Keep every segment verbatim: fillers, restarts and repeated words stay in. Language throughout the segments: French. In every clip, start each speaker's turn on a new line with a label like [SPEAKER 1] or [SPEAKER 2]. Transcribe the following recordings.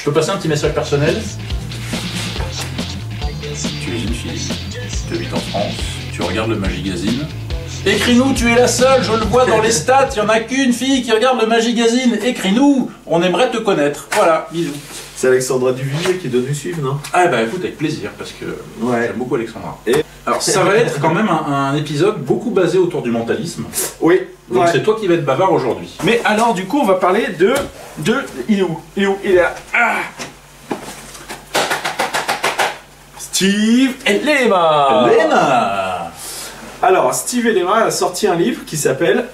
[SPEAKER 1] Je peux passer un petit message personnel? Tu es une fille, tu habites en France, tu regardes le Magigazine. Écris-nous, tu es la seule, je le vois dans les stats, il n'y en a qu'une fille qui regarde le Magigazine. Écris-nous, on aimerait te connaître. Voilà, bisous.
[SPEAKER 2] C'est Alexandra Duvillier qui doit nous suivre, non?
[SPEAKER 1] Ah bah écoute, avec plaisir, parce que
[SPEAKER 2] ouais.
[SPEAKER 1] J'aime beaucoup Alexandra.
[SPEAKER 2] Et...
[SPEAKER 1] Alors ça va être quand même un, un épisode beaucoup basé autour du mentalisme.
[SPEAKER 2] Oui.
[SPEAKER 1] Donc
[SPEAKER 2] ouais.
[SPEAKER 1] C'est toi qui vas être bavard aujourd'hui.
[SPEAKER 2] Mais alors du coup on va parler de... de... Il est où? Il est où? Il est là. Ah Steve Elema.
[SPEAKER 1] Elema.
[SPEAKER 2] Alors Steve Elema a sorti un livre qui s'appelle...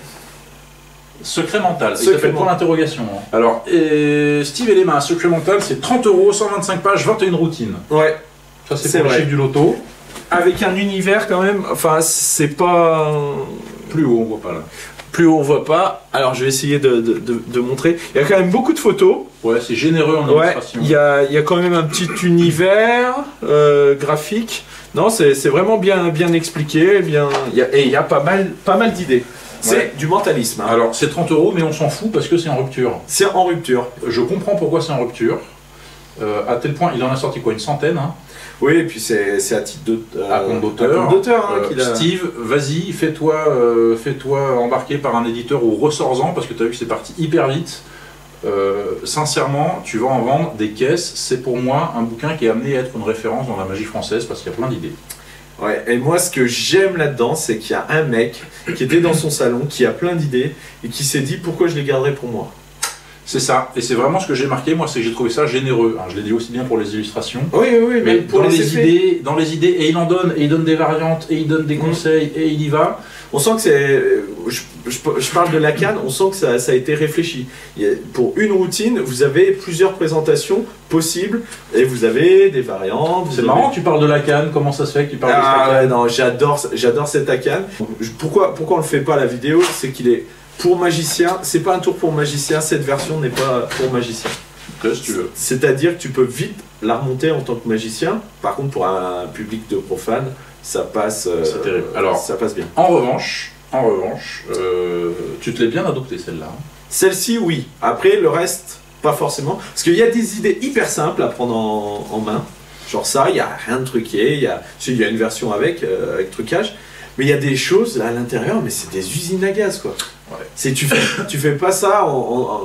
[SPEAKER 1] Secret mental,
[SPEAKER 2] Secret
[SPEAKER 1] il s'appelle point d'interrogation. Alors, et Steve Elema, Secret mental, c'est trente euros, cent vingt-cinq pages, vingt et une routines.
[SPEAKER 2] Ouais.
[SPEAKER 1] Ça c'est pour le chiffre du loto.
[SPEAKER 2] Avec un univers quand même, enfin c'est pas...
[SPEAKER 1] Plus haut on voit pas là.
[SPEAKER 2] Plus haut on voit pas, alors je vais essayer de, de, de, de montrer. Il y a quand même beaucoup de photos.
[SPEAKER 1] Ouais, c'est généreux en illustration.
[SPEAKER 2] Ouais, il y a, il y a quand même un petit univers euh, graphique. Non, c'est vraiment bien, bien expliqué, bien... Il y a, et il y a pas mal, pas mal d'idées. C'est ouais. du mentalisme. Hein.
[SPEAKER 1] Alors c'est trente euros, mais on s'en fout parce que c'est en rupture.
[SPEAKER 2] C'est en rupture.
[SPEAKER 1] Je comprends pourquoi c'est en rupture. Euh, à tel point, il en a sorti quoi, une centaine hein.
[SPEAKER 2] Oui, et puis c'est à titre de euh,
[SPEAKER 1] à compte d'auteur.
[SPEAKER 2] Hein,
[SPEAKER 1] euh, a... Steve, vas-y, fais-toi euh, fais-toi embarquer par un éditeur ou ressors-en parce que tu as vu que c'est parti hyper vite. Euh, sincèrement, tu vas en vendre des caisses. C'est pour moi un bouquin qui est amené à être une référence dans la magie française parce qu'il y a plein d'idées.
[SPEAKER 2] Ouais, et moi ce que j'aime là-dedans, c'est qu'il y a un mec qui était dans son salon, qui a plein d'idées et qui s'est dit pourquoi je les garderais pour moi.
[SPEAKER 1] C'est ça, et c'est vraiment ce que j'ai marqué, moi, c'est que j'ai trouvé ça généreux. Alors, je l'ai dit aussi bien pour les illustrations.
[SPEAKER 2] Oui, oui, oui,
[SPEAKER 1] mais pour
[SPEAKER 2] dans
[SPEAKER 1] les,
[SPEAKER 2] les
[SPEAKER 1] idées, dans les idées, et il en donne, et il donne des variantes, et il donne des conseils, mmh. et il y va.
[SPEAKER 2] On sent que c'est... Je, je, je parle de la canne, on sent que ça, ça a été réfléchi. Pour une routine, vous avez plusieurs présentations possibles, et vous avez des variantes.
[SPEAKER 1] C'est marrant, tu parles de la canne, comment ça se fait que tu parles
[SPEAKER 2] ah,
[SPEAKER 1] de cette
[SPEAKER 2] ouais,
[SPEAKER 1] canne?
[SPEAKER 2] Non, j'adore j'adore cette canne. Pourquoi, pourquoi on ne le fait pas la vidéo? C'est qu'il est... Pour magicien, c'est pas un tour pour magicien, cette version n'est pas pour magicien.
[SPEAKER 1] Si tu veux.
[SPEAKER 2] C'est-à-dire que tu peux vite la remonter en tant que magicien. Par contre, pour un public de profane, ça passe. Euh,
[SPEAKER 1] c'est terrible. Alors,
[SPEAKER 2] ça passe bien.
[SPEAKER 1] En revanche, en revanche, euh, tu te l'es bien adopté celle-là.
[SPEAKER 2] Celle-ci, oui. Après, le reste, pas forcément. Parce qu'il y a des idées hyper simples à prendre en, en main. Genre ça, il n'y a rien de truqué. Il y a, il y a une version avec, euh, avec trucage. Mais il y a des choses à l'intérieur, mais c'est des usines à gaz, quoi. Ouais. C'est tu fais, tu fais pas ça en, en, en,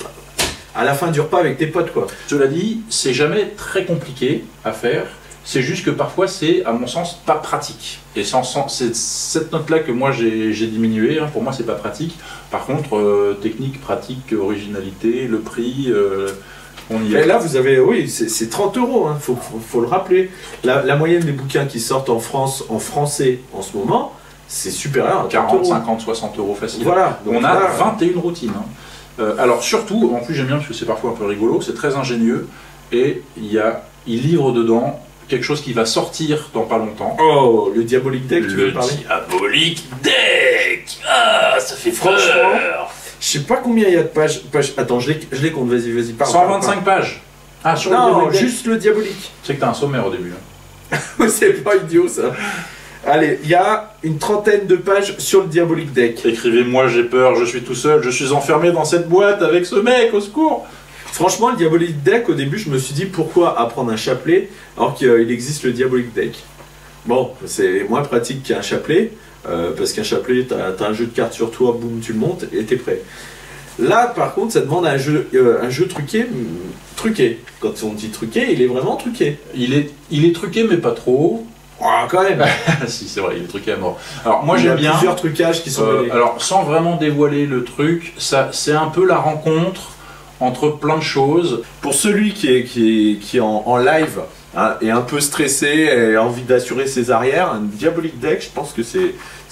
[SPEAKER 2] à la fin du repas avec tes potes, quoi.
[SPEAKER 1] Cela dit, c'est jamais très compliqué à faire. C'est juste que parfois c'est, à mon sens, pas pratique. Et c'est cette note-là que moi j'ai diminué. Hein. Pour moi, c'est pas pratique. Par contre, euh, technique, pratique, originalité, le prix. Euh, On y
[SPEAKER 2] est. Et là, vous avez, oui, c'est trente euros, il hein, faut, faut, faut le rappeler. La, la moyenne des bouquins qui sortent en France, en français, en ce moment, c'est supérieur à
[SPEAKER 1] quarante, cinquante, soixante euros facile.
[SPEAKER 2] Voilà.
[SPEAKER 1] Donc on a là, vingt et une routines. Hein. Euh, alors surtout, en plus j'aime bien parce que c'est parfois un peu rigolo, c'est très ingénieux et il, y a, il livre dedans quelque chose qui va sortir dans pas longtemps.
[SPEAKER 2] Oh, le Diabolic Deck, tu
[SPEAKER 1] le
[SPEAKER 2] veux parler?
[SPEAKER 1] Diabolic Deck. Ah, ça fait
[SPEAKER 2] franchement. Je sais pas combien il y a de pages. pages... Attends, je les compte, vas-y, vas-y, parle.
[SPEAKER 1] cent vingt-cinq pages. Ah, sur
[SPEAKER 2] non,
[SPEAKER 1] le
[SPEAKER 2] juste le Diabolique.
[SPEAKER 1] Tu sais que t'as un sommaire au début.
[SPEAKER 2] Hein. C'est pas idiot ça. Allez, il y a une trentaine de pages sur le Diabolic Deck.
[SPEAKER 1] Écrivez-moi, j'ai peur, je suis tout seul, je suis enfermé dans cette boîte avec ce mec, au secours.
[SPEAKER 2] Franchement, le Diabolic Deck, au début, je me suis dit pourquoi apprendre un chapelet alors qu'il existe le Diabolic Deck. Bon, c'est moins pratique qu'un chapelet. Euh, parce qu'un chapelet, tu as, as un jeu de cartes sur toi, boum, tu le montes et t'es prêt. Là, par contre, ça demande un jeu, euh, un jeu truqué, truqué. Quand on dit truqué, il est vraiment truqué.
[SPEAKER 1] Il est, il est truqué, mais pas trop.
[SPEAKER 2] Oh, quand même.
[SPEAKER 1] Si, c'est vrai, il est truqué à mort. Alors, moi, j'aime bien.
[SPEAKER 2] Il y a plusieurs trucages qui sont
[SPEAKER 1] euh, alors, sans vraiment dévoiler le truc, ça, c'est un peu la rencontre entre plein de choses.
[SPEAKER 2] Pour celui qui est, qui est, qui est en, en live, hein, et un peu stressé et a envie d'assurer ses arrières, un Diabolic Deck, je pense que c'est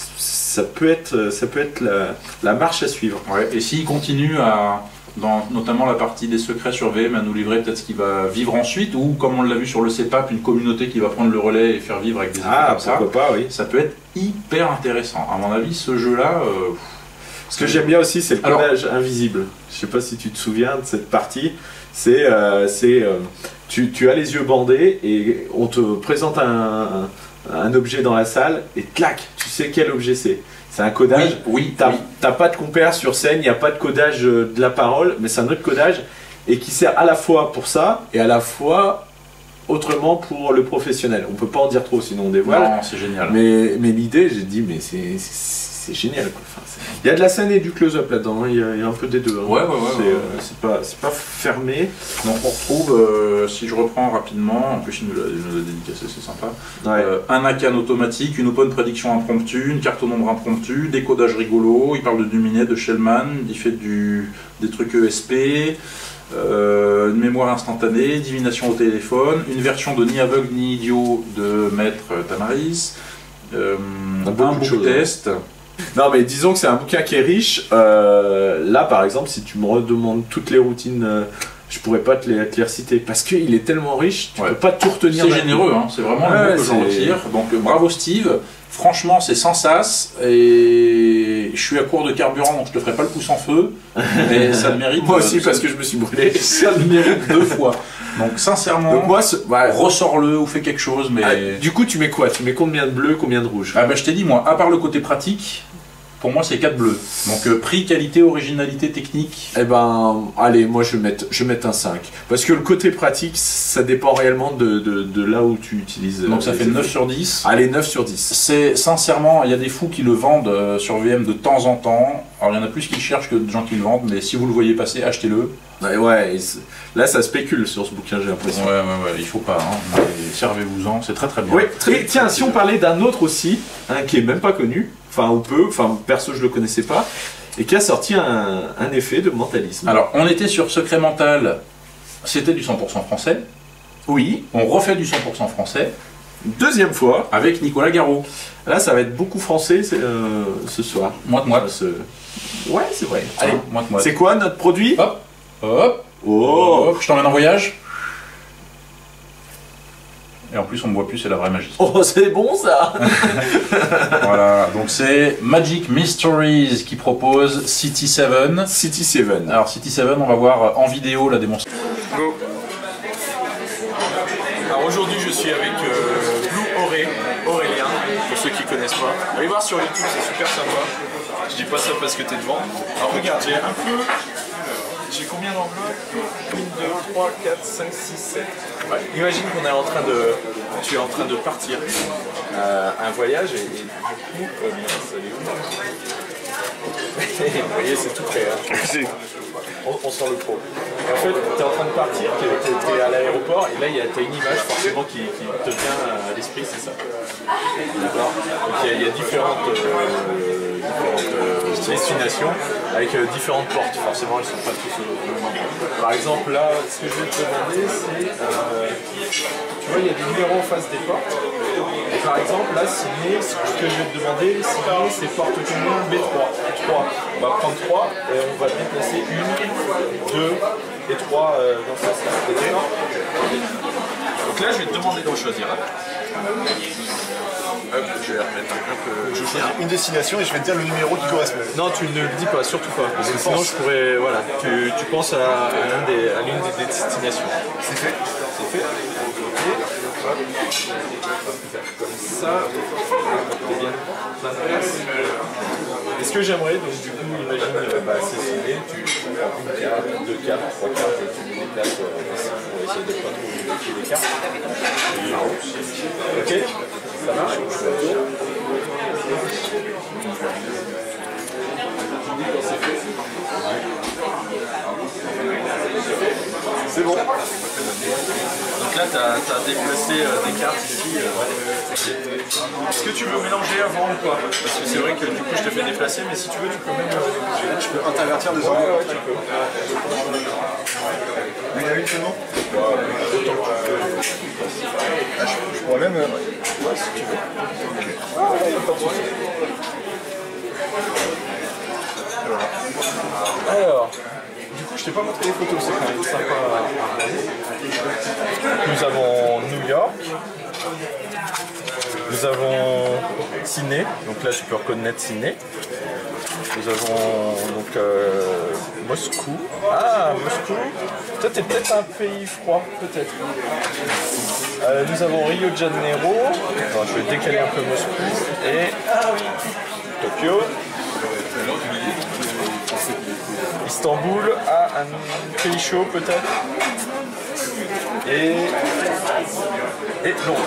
[SPEAKER 2] ça peut être ça peut être la, la marche à suivre.
[SPEAKER 1] Ouais, et s'il continue à, dans notamment la partie des secrets sur V M, à nous livrer peut-être ce qu'il va vivre ensuite, ou comme on l'a vu sur le C E P A P, une communauté qui va prendre le relais et faire vivre avec des effets
[SPEAKER 2] ah,
[SPEAKER 1] comme ça,
[SPEAKER 2] pas, oui.
[SPEAKER 1] Ça peut être hyper intéressant. À mon avis, ce jeu-là... Euh,
[SPEAKER 2] ce que j'aime bien aussi, c'est le codage Alors, invisible. Je sais pas si tu te souviens de cette partie. C'est, euh, c'est, euh, tu, tu as les yeux bandés et on te présente un, un, un objet dans la salle et clac, tu sais quel objet c'est. C'est un codage.
[SPEAKER 1] Oui, oui.
[SPEAKER 2] T'as
[SPEAKER 1] oui.
[SPEAKER 2] t'as pas de compère sur scène, il n'y a pas de codage de la parole, mais c'est un autre codage. et qui sert à la fois pour ça et à la fois autrement pour le professionnel. On peut pas en dire trop sinon on dévoile.
[SPEAKER 1] Non, c'est génial.
[SPEAKER 2] Mais, mais l'idée, j'ai dit, mais c'est c'est génial. Quoi. Enfin, il y a de la scène et du close-up là-dedans, hein. il, il y a un peu des deux. Hein.
[SPEAKER 1] Ouais, ouais, ouais.
[SPEAKER 2] C'est
[SPEAKER 1] ouais, ouais.
[SPEAKER 2] euh, pas, pas fermé.
[SPEAKER 1] Donc on retrouve, euh, si je reprends rapidement, en plus il nous l'a dédicacé, c'est sympa,
[SPEAKER 2] Ouais.
[SPEAKER 1] euh, un A C A N automatique, une open prédiction impromptue, une carte au nombre impromptu, décodage rigolo, il parle de Duminet, de Shellman, il fait du, des trucs E S P, euh, une mémoire instantanée, divination au téléphone, une version de Ni aveugle ni idiot de Maître Tamaris, euh, un book test.
[SPEAKER 2] Non mais disons que c'est un bouquin qui est riche. Euh, là par exemple, si tu me redemandes toutes les routines, euh, je pourrais pas te les, te les reciter parce qu'il est tellement riche, tu
[SPEAKER 1] ouais.
[SPEAKER 2] peux pas tout retenir.
[SPEAKER 1] C'est généreux, hein, c'est vraiment
[SPEAKER 2] ouais,
[SPEAKER 1] le mot que j'en retire. Donc euh, bravo Steve, franchement c'est sans sas et je suis à court de carburant donc je te ferai pas le pouce en feu, mais ça le mérite.
[SPEAKER 2] Moi aussi
[SPEAKER 1] euh,
[SPEAKER 2] parce que je me suis brûlé.
[SPEAKER 1] Ça le mérite deux fois. Donc sincèrement,
[SPEAKER 2] donc moi, ouais.
[SPEAKER 1] ressors-le ou fais quelque chose. Mais
[SPEAKER 2] ah, du coup tu mets quoi? Tu mets combien de bleu, combien de rouge?
[SPEAKER 1] Ah bah je t'ai dit moi, à part le côté pratique. Pour moi, c'est quatre bleus. Donc euh, prix, qualité, originalité, technique.
[SPEAKER 2] Eh ben, allez, moi je vais mettre, je vais mettre un cinq. Parce que le côté pratique, ça dépend réellement de, de, de là où tu utilises.
[SPEAKER 1] Donc ça
[SPEAKER 2] euh,
[SPEAKER 1] fait neuf sur dix.
[SPEAKER 2] Allez, neuf sur dix.
[SPEAKER 1] C'est sincèrement, il y a des fous qui le vendent euh, sur V M de temps en temps. Alors il y en a plus qui le cherchent que de gens qui le vendent, mais si vous le voyez passer, achetez-le.
[SPEAKER 2] Ouais, ouais, là ça spécule sur ce bouquin, j'ai l'impression.
[SPEAKER 1] Ouais, ouais, ouais, il faut pas, hein, mais servez-vous-en, c'est très très bien.
[SPEAKER 2] Oui,
[SPEAKER 1] très,
[SPEAKER 2] et tiens,
[SPEAKER 1] très
[SPEAKER 2] si on parlait d'un autre aussi, hein, qui est même pas connu, enfin ou peu, enfin perso je le connaissais pas, et qui a sorti un, un effet de mentalisme.
[SPEAKER 1] Alors on était sur Secret Mental, c'était du cent pour cent français.
[SPEAKER 2] Oui.
[SPEAKER 1] On refait du cent pour cent français.
[SPEAKER 2] Deuxième fois.
[SPEAKER 1] Avec Nicolas Garot.
[SPEAKER 2] Là ça va être beaucoup français euh, ce soir.
[SPEAKER 1] Moite-moite.
[SPEAKER 2] Ce... Ouais, c'est vrai. Allez,
[SPEAKER 1] hein, moite-moite.
[SPEAKER 2] C'est quoi notre produit?
[SPEAKER 1] Hop, hop,
[SPEAKER 2] oh.
[SPEAKER 1] hop, je t'emmène en voyage. Et en plus, on ne boit plus, c'est la vraie magie.
[SPEAKER 2] Oh, c'est bon ça.
[SPEAKER 1] Voilà, donc c'est Magic Mysteries qui propose City sept.
[SPEAKER 2] City sept.
[SPEAKER 1] Alors City sept, on va voir en vidéo la démonstration.
[SPEAKER 2] Go. Alors aujourd'hui, je suis avec euh, Blue Auré, Aurélien, pour ceux qui connaissent pas. Allez voir sur YouTube, c'est super sympa. Je dis pas ça parce que t'es devant. Alors regarde, j'ai un peu... J'ai combien d'enveloppes? un, deux, trois, quatre, cinq, six, sept. Ouais. Imagine qu'on est en train de... Tu es en train de partir euh, un voyage et, et du coup... Euh, salut. Vous voyez, c'est tout prêt. Hein. On, on sent le pro. Et en fait, tu es en train de partir, tu es à l'aéroport et là, tu as une image forcément qui, qui te vient à l'esprit, c'est ça. D'accord. Donc il y, y a différentes... Euh, différentes euh, destinations avec euh, différentes portes. Forcément, elles ne sont pas tous au même endroit. Par exemple, là, ce que je vais te demander, c'est... Euh, tu vois, il y a des numéros en face des portes. Et par exemple, là, signer, ce que je vais te demander, signer, c'est porte combien? B trois. trois. On va prendre trois et on va déplacer une, deux et trois euh, dans ce sens-là. Donc là, je vais te demander d'en choisir un. Hop, je vais remettre un peu.
[SPEAKER 3] Je choisis une destination et je vais te dire le numéro qui correspond.
[SPEAKER 2] Non, tu ne le dis pas, surtout pas. Parce que sinon, je pourrais. Voilà, tu, tu penses à, à l'une des, à l'une des destinations.
[SPEAKER 3] C'est fait.
[SPEAKER 2] C'est fait. Ok. Hop. Comme ça. C'est bien. Plein de place. Et ce que j'aimerais, donc du coup, imagine, euh, bah, c'est signé, tu prends une carte, deux cartes, trois cartes et tu les déplaces euh, ici pour essayer de ne pas trop bloquer les cartes. Ok, ça marche. C'est bon. Donc là, tu as déplacé euh, des cartes ici. Euh, ouais. Est-ce que tu veux mélanger avant ou pas? Parce que c'est vrai que du coup, je te fais déplacer, mais si tu veux, tu peux même mélanger.
[SPEAKER 3] Je peux intervertir des
[SPEAKER 2] ouais,
[SPEAKER 3] endroits.
[SPEAKER 2] ouais, tu peux.
[SPEAKER 3] Une à une, c'est bon?
[SPEAKER 2] Autant que tu veux.
[SPEAKER 3] Ah, je, je pourrais même... Euh...
[SPEAKER 2] Ouais, si tu veux. Ok. Ah, ouais, pas de souci. Alors, du coup, je t'ai pas montré les photos, c'est quand même sympa à regarder. Nous avons New York. Nous avons Sydney, donc là tu peux reconnaître Sydney. Nous avons donc euh, Moscou. Ah, Moscou. Toi, t'es peut-être un pays froid, peut-être. Euh, nous avons Rio de Janeiro. Attends, je vais décaler un peu Moscou. Et Tokyo. Istanbul à un pays chaud peut-être. Et... Et Londres.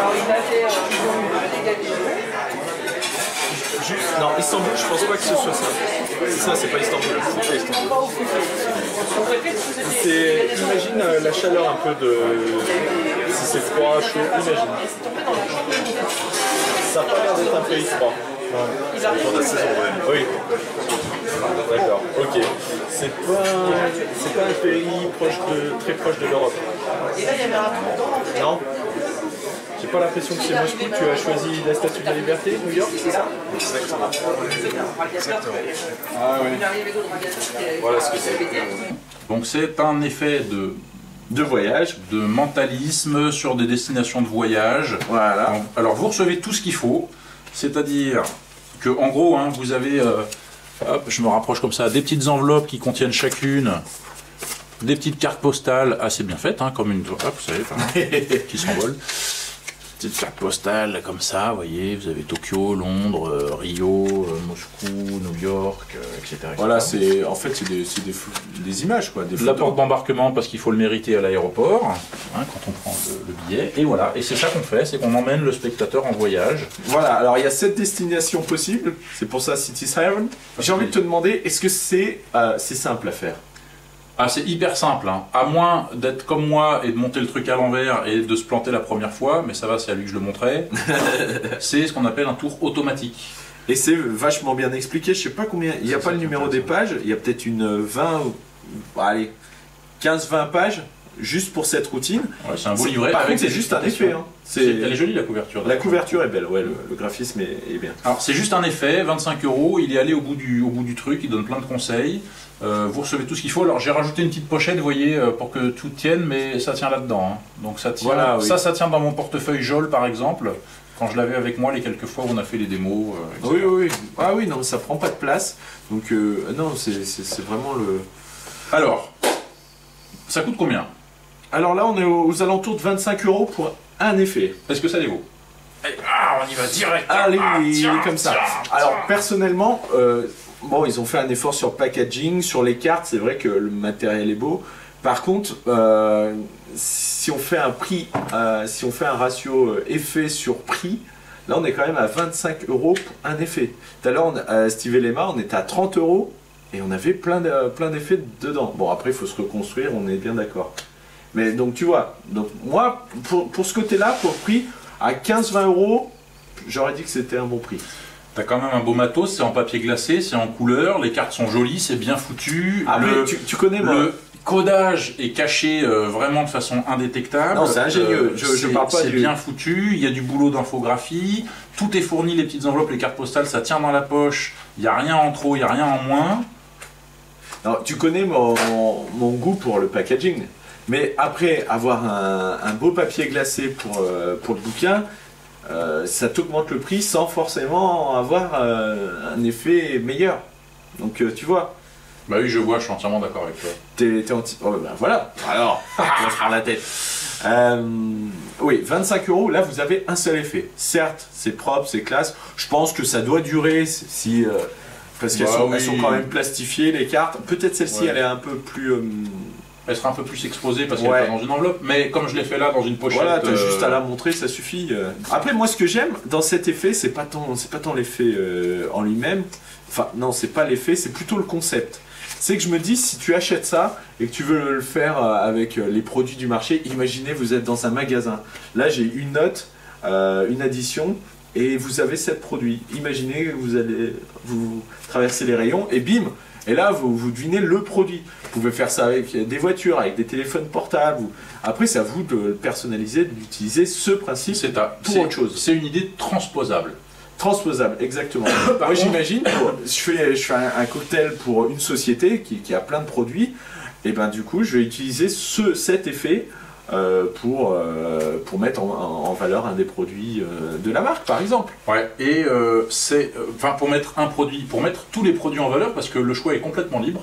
[SPEAKER 2] Juste, non, Istanbul, je pense pas que ce soit ça. C'est ça, c'est pas Istanbul. C'est pas Istanbul. C'est, imagine euh, la chaleur un peu de... Si c'est froid, chaud, imagine. Ça n'a pas l'air d'être un pays froid. Ouais. Ça dépend de la saison, ouais. Oui. D'accord, ok. C'est pas, c'est pas un pays proche de, très proche de l'Europe. Non? J'ai pas l'impression que c'est Moscou. Tu as choisi la Statue de la Liberté, New York, c'est ça?
[SPEAKER 3] Exactement. Exactement.
[SPEAKER 2] Ah oui. Voilà ce que c'est.
[SPEAKER 1] Donc c'est un effet de,
[SPEAKER 2] De voyage.
[SPEAKER 1] de mentalisme sur des destinations de voyage.
[SPEAKER 2] Voilà.
[SPEAKER 1] Donc, alors vous recevez tout ce qu'il faut, c'est-à-dire que en gros, hein, vous avez, euh, hop, je me rapproche comme ça, des petites enveloppes qui contiennent chacune des petites cartes postales assez bien faites, hein, comme une, hop, vous savez, enfin, qui s'envolent. Petite carte postale comme ça, vous voyez, vous avez Tokyo, Londres, euh, Rio, euh, Moscou, New York, euh, et cetera, et cetera.
[SPEAKER 2] Voilà, c'est en fait c'est des, c'est des, fou- des images quoi, des
[SPEAKER 1] La
[SPEAKER 2] photos.
[SPEAKER 1] porte d'embarquement parce qu'il faut le mériter à l'aéroport, hein, quand on prend le, le billet. Et voilà, et c'est ça qu'on fait, c'est qu'on emmène le spectateur en voyage.
[SPEAKER 2] Voilà, alors il y a sept destinations possibles, c'est pour ça City Siren. J'ai envie de te demander, est-ce que c'est euh, c'est simple à faire?
[SPEAKER 1] Ah, c'est hyper simple, hein. À moins d'être comme moi et de monter le truc à l'envers et de se planter la première fois, mais ça va, c'est à lui que je le montrais. C'est ce qu'on appelle un tour automatique.
[SPEAKER 2] Et c'est vachement bien expliqué, je sais pas combien, il n'y a
[SPEAKER 1] C'est
[SPEAKER 2] pas
[SPEAKER 1] ça
[SPEAKER 2] le
[SPEAKER 1] qui est
[SPEAKER 2] numéro des
[SPEAKER 1] intéressant.
[SPEAKER 2] pages, il y a peut-être une vingt, ou- bah, allez, quinze vingt pages juste pour cette routine.
[SPEAKER 1] Ouais, c'est un beau
[SPEAKER 2] C'est-
[SPEAKER 1] livret.
[SPEAKER 2] Par
[SPEAKER 1] avec
[SPEAKER 2] contre c'est
[SPEAKER 1] des
[SPEAKER 2] juste un
[SPEAKER 1] explications.
[SPEAKER 2] effet, hein.
[SPEAKER 1] C'est-
[SPEAKER 2] C'est-
[SPEAKER 1] Elle est jolie la couverture.
[SPEAKER 2] La couverture est belle, ouais, le, le graphisme est, est bien.
[SPEAKER 1] Alors c'est juste un effet, vingt-cinq euros, il est allé au bout du, au bout du truc, il donne plein de conseils, euh, vous recevez tout ce qu'il faut. Alors j'ai rajouté une petite pochette, vous voyez, euh, pour que tout tienne, mais ça tient là-dedans, hein. Donc ça tient,
[SPEAKER 2] Voilà, oui.
[SPEAKER 1] ça, ça tient dans mon portefeuille Jol par exemple, quand je l'avais avec moi les quelques fois où on a fait les démos, euh, et cetera.
[SPEAKER 2] Oui, oui, oui. Ah oui, non, mais ça prend pas de place. Donc, euh, non, c'est c'est- c'est vraiment le.
[SPEAKER 1] Alors, ça coûte combien?
[SPEAKER 2] Alors là, on est aux, aux alentours de vingt-cinq euros pour un effet.
[SPEAKER 1] Est-ce que ça les vaut? Ah, on y va direct.
[SPEAKER 2] Allez,
[SPEAKER 1] Ah, tiens,
[SPEAKER 2] comme ça.
[SPEAKER 1] tiens,
[SPEAKER 2] Alors,
[SPEAKER 1] tiens.
[SPEAKER 2] personnellement, euh, bon, ils ont fait un effort sur le packaging, sur les cartes. C'est vrai que le matériel est beau. Par contre, euh, si on fait un prix, euh, si on fait un ratio euh, effet sur prix, là, on est quand même à vingt-cinq euros pour un effet. Tout à l'heure, on- à Steve et Lema, on était à trente euros et on avait plein de- plein d'effets dedans. Bon, après, il faut se reconstruire, on est bien d'accord. Mais donc, tu vois, donc moi, pour, pour ce côté-là, pour le prix, à quinze vingt euros, j'aurais dit que c'était un bon prix.
[SPEAKER 1] T'as quand même un beau matos, c'est en papier glacé, c'est en couleur, les cartes sont jolies, c'est bien foutu.
[SPEAKER 2] Après,
[SPEAKER 1] le,
[SPEAKER 2] tu, tu connais moi.
[SPEAKER 1] le codage est caché euh, vraiment de façon indétectable.
[SPEAKER 2] Non, c'est ingénieux. Je- je
[SPEAKER 1] c'est-
[SPEAKER 2] parle pas
[SPEAKER 1] C'est
[SPEAKER 2] du-
[SPEAKER 1] bien foutu, il y a du boulot d'infographie, tout est fourni, les petites enveloppes, les cartes postales, ça tient dans la poche, il n'y a rien en trop, il n'y a rien en moins.
[SPEAKER 2] Alors, tu connais mon, mon goût pour le packaging. Mais après avoir un, un beau papier glacé pour, euh, pour le bouquin, euh, ça t'augmente le prix sans forcément avoir euh, un effet meilleur. Donc, euh, tu vois,
[SPEAKER 1] Bah oui, je vois, je suis entièrement d'accord avec toi.
[SPEAKER 2] t'es t'es anti... Oh, ben voilà. Alors, on va se faire la tête. Euh, oui, vingt-cinq euros, là vous avez un seul effet. Certes, c'est propre, c'est classe. Je pense que ça doit durer si... euh, parce qu'elles
[SPEAKER 1] Bah
[SPEAKER 2] sont,
[SPEAKER 1] oui.
[SPEAKER 2] elles sont quand même plastifiées, les cartes. Peut-être celle-ci,
[SPEAKER 1] Ouais.
[SPEAKER 2] elle est un peu plus... euh,
[SPEAKER 1] Elle sera un peu plus exposée parce qu'elle
[SPEAKER 2] Ouais.
[SPEAKER 1] est pas dans une enveloppe, mais comme je l'ai fait là dans une pochette.
[SPEAKER 2] Voilà, t'as
[SPEAKER 1] euh,
[SPEAKER 2] juste à la montrer, ça suffit. euh. Après, moi, ce que j'aime dans cet effet, c'est pas tant, c'est pas tant l'effet euh, en lui-même. Enfin, non, c'est pas l'effet, c'est plutôt le concept. C'est que je me dis, si tu achètes ça et que tu veux le faire euh, avec euh, les produits du marché, imaginez, vous êtes dans un magasin. Là, j'ai une note, euh, une addition, et vous avez sept produits. Imaginez que vous allez, vous traversez les rayons et bim. Et là, vous, vous devinez le produit. Vous pouvez faire ça avec des voitures, avec des téléphones portables. ou- Après, c'est à vous de le personnaliser, d'utiliser ce principe
[SPEAKER 1] C'est à-
[SPEAKER 2] pour
[SPEAKER 1] c'est-
[SPEAKER 2] autre chose.
[SPEAKER 1] C'est une idée transposable.
[SPEAKER 2] Transposable, exactement. Moi,
[SPEAKER 1] contre-
[SPEAKER 2] j'imagine, je fais, je fais un, un cocktail pour une société qui, qui a plein de produits. Et ben, du coup, je vais utiliser ce, cet effet euh, pour, euh, pour mettre en, en- en valeur un des produits euh, de la marque, par exemple.
[SPEAKER 1] Ouais, et euh, c'est. euh, Enfin, pour mettre un produit, pour mettre tous les produits en valeur, parce que le choix est complètement libre.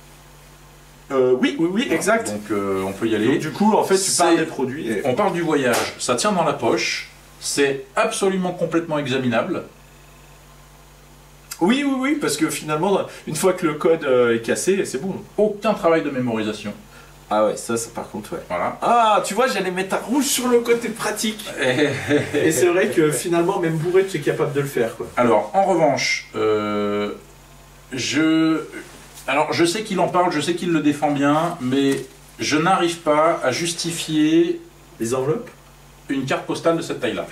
[SPEAKER 2] Euh, oui, oui, oui, exact.
[SPEAKER 1] Donc, euh, on peut y aller.
[SPEAKER 2] Donc, du coup, en fait, tu
[SPEAKER 1] C'est-
[SPEAKER 2] parles des produits. et-
[SPEAKER 1] On parle du voyage, ça tient dans la poche, c'est absolument complètement examinable.
[SPEAKER 2] Oui, oui, oui, parce que finalement, une fois que le code euh, est cassé, c'est bon.
[SPEAKER 1] Aucun travail de mémorisation.
[SPEAKER 2] Ah ouais, ça, ça par contre, ouais.
[SPEAKER 1] Voilà.
[SPEAKER 2] Ah, tu vois, j'allais mettre un rouge sur le côté pratique. Et c'est vrai que finalement, même bourré, tu es capable de le faire, quoi.
[SPEAKER 1] Alors, en revanche, euh, je... Alors, je sais qu'il en parle, je sais qu'il le défend bien, mais je n'arrive pas à justifier...
[SPEAKER 2] Les enveloppes?
[SPEAKER 1] Une carte postale de cette taille-là.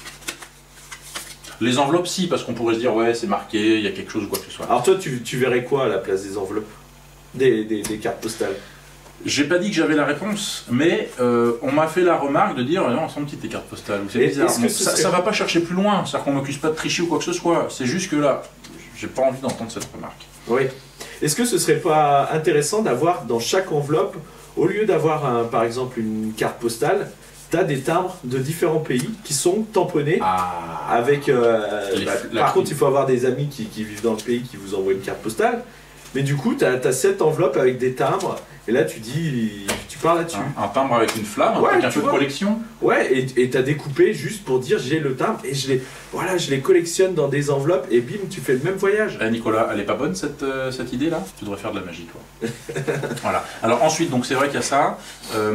[SPEAKER 1] Les enveloppes, si, parce qu'on pourrait se dire, ouais, c'est marqué, il y a quelque chose ou quoi que ce soit.
[SPEAKER 2] Alors toi, tu, tu verrais quoi à la place des enveloppes? Des, des, des cartes postales?
[SPEAKER 1] J'ai pas dit que j'avais la réponse, mais euh, on m'a fait la remarque de dire, non, sont petites tes cartes postales. C'est bizarre.
[SPEAKER 2] Est-ce que
[SPEAKER 1] Donc,
[SPEAKER 2] ce
[SPEAKER 1] ça,
[SPEAKER 2] serait...
[SPEAKER 1] ça va pas chercher plus loin, c'est-à-dire qu'on m'accuse pas de tricher ou quoi que ce soit. C'est juste que là, j'ai pas envie d'entendre cette remarque.
[SPEAKER 2] Oui. Est-ce que ce serait pas intéressant d'avoir dans chaque enveloppe, au lieu d'avoir un, par exemple une carte postale, tu as des timbres de différents pays qui sont tamponnés
[SPEAKER 1] ah.
[SPEAKER 2] avec... Euh,
[SPEAKER 1] Les,
[SPEAKER 2] bah,
[SPEAKER 1] la,
[SPEAKER 2] par contre, il faut avoir des amis qui, qui vivent dans le pays qui vous envoient une carte postale. Mais du coup, tu as, as cette enveloppe avec des timbres, et là tu dis, tu pars là-dessus.
[SPEAKER 1] Un, un timbre avec une flamme,
[SPEAKER 2] ouais,
[SPEAKER 1] avec un peu
[SPEAKER 2] vois.
[SPEAKER 1] de collection.
[SPEAKER 2] Ouais, et tu as découpé juste pour dire j'ai le timbre, et je les, voilà, je les collectionne dans des enveloppes, et bim, tu fais le même voyage.
[SPEAKER 1] Eh, Nicolas, elle est pas bonne cette, euh, cette idée-là? Tu devrais faire de la magie, toi. Voilà. Alors ensuite, donc c'est vrai qu'il y a ça. Euh,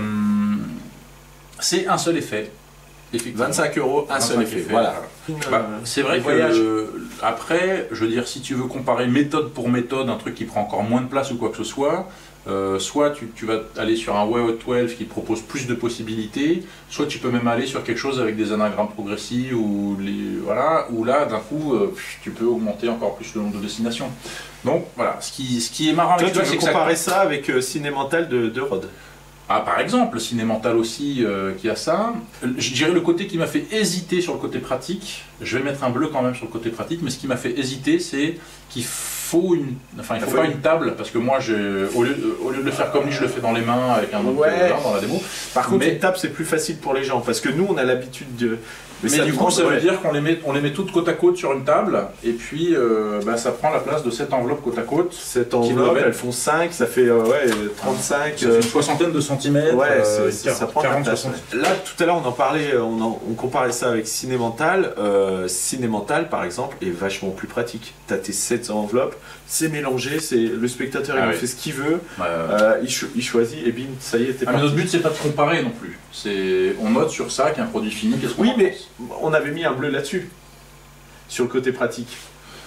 [SPEAKER 1] c'est un seul effet.
[SPEAKER 2] vingt-cinq euros, un seul effet. effet. Voilà.
[SPEAKER 1] Bah, c'est vrai que euh, après, je veux dire, si tu veux comparer méthode pour méthode, un truc qui prend encore moins de place ou quoi que ce soit, euh, soit tu, tu vas aller sur un Way douze qui te propose plus de possibilités, soit tu peux même aller sur quelque chose avec des anagrammes progressifs ou les, voilà, où là, d'un coup, euh, tu peux augmenter encore plus le nombre de destinations. Donc voilà, ce qui, ce qui est marrant avec
[SPEAKER 2] toi,
[SPEAKER 1] toi,
[SPEAKER 2] c'est que comparer ça, ça avec euh, Cinémental de, de Rode.
[SPEAKER 1] Ah, par exemple, le Cinémental aussi euh, qui a ça. Je dirais le côté qui m'a fait hésiter sur le côté pratique. Je vais mettre un bleu quand même sur le côté pratique, mais ce qui m'a fait hésiter, c'est qu'il faut une, enfin il faut pas une table, parce que moi, je, au lieu, au lieu de le faire comme lui, je le fais dans les mains avec un autre
[SPEAKER 2] ouais.
[SPEAKER 1] genre dans la démo.
[SPEAKER 2] Par contre,
[SPEAKER 1] mais...
[SPEAKER 2] une table c'est plus facile pour les gens, parce que nous, on a l'habitude de.
[SPEAKER 1] Mais, mais du coup, ça veut dire qu'on les met, on les met toutes côte à côte sur une table, et puis euh, bah, ça prend la place de cette enveloppe côte à côte.
[SPEAKER 2] Cette enveloppe, elles font cinq, ça fait euh, ouais, trente-cinq.
[SPEAKER 1] Ça fait une soixantaine de centimètres.
[SPEAKER 2] Ouais,
[SPEAKER 1] euh,
[SPEAKER 2] ça, ça prend
[SPEAKER 1] quarante,
[SPEAKER 2] la place.
[SPEAKER 1] soixante.
[SPEAKER 2] Là, tout à l'heure, on en parlait, on, en, on comparait ça avec Cinémental. Euh, Cinémental, par exemple, est vachement plus pratique. Tu as tes sept enveloppes, c'est mélangé, c'est le spectateur, ah il oui. fait ce qu'il veut, euh, euh, il, cho il choisit, et bim, ça y est, t'es
[SPEAKER 1] ah,
[SPEAKER 2] parti.
[SPEAKER 1] Mais notre but, c'est pas de comparer non plus. On note sur ça qu'un produit fini, qu'est-ce qu'on
[SPEAKER 2] Oui, mais on avait mis un bleu là-dessus, sur le côté pratique.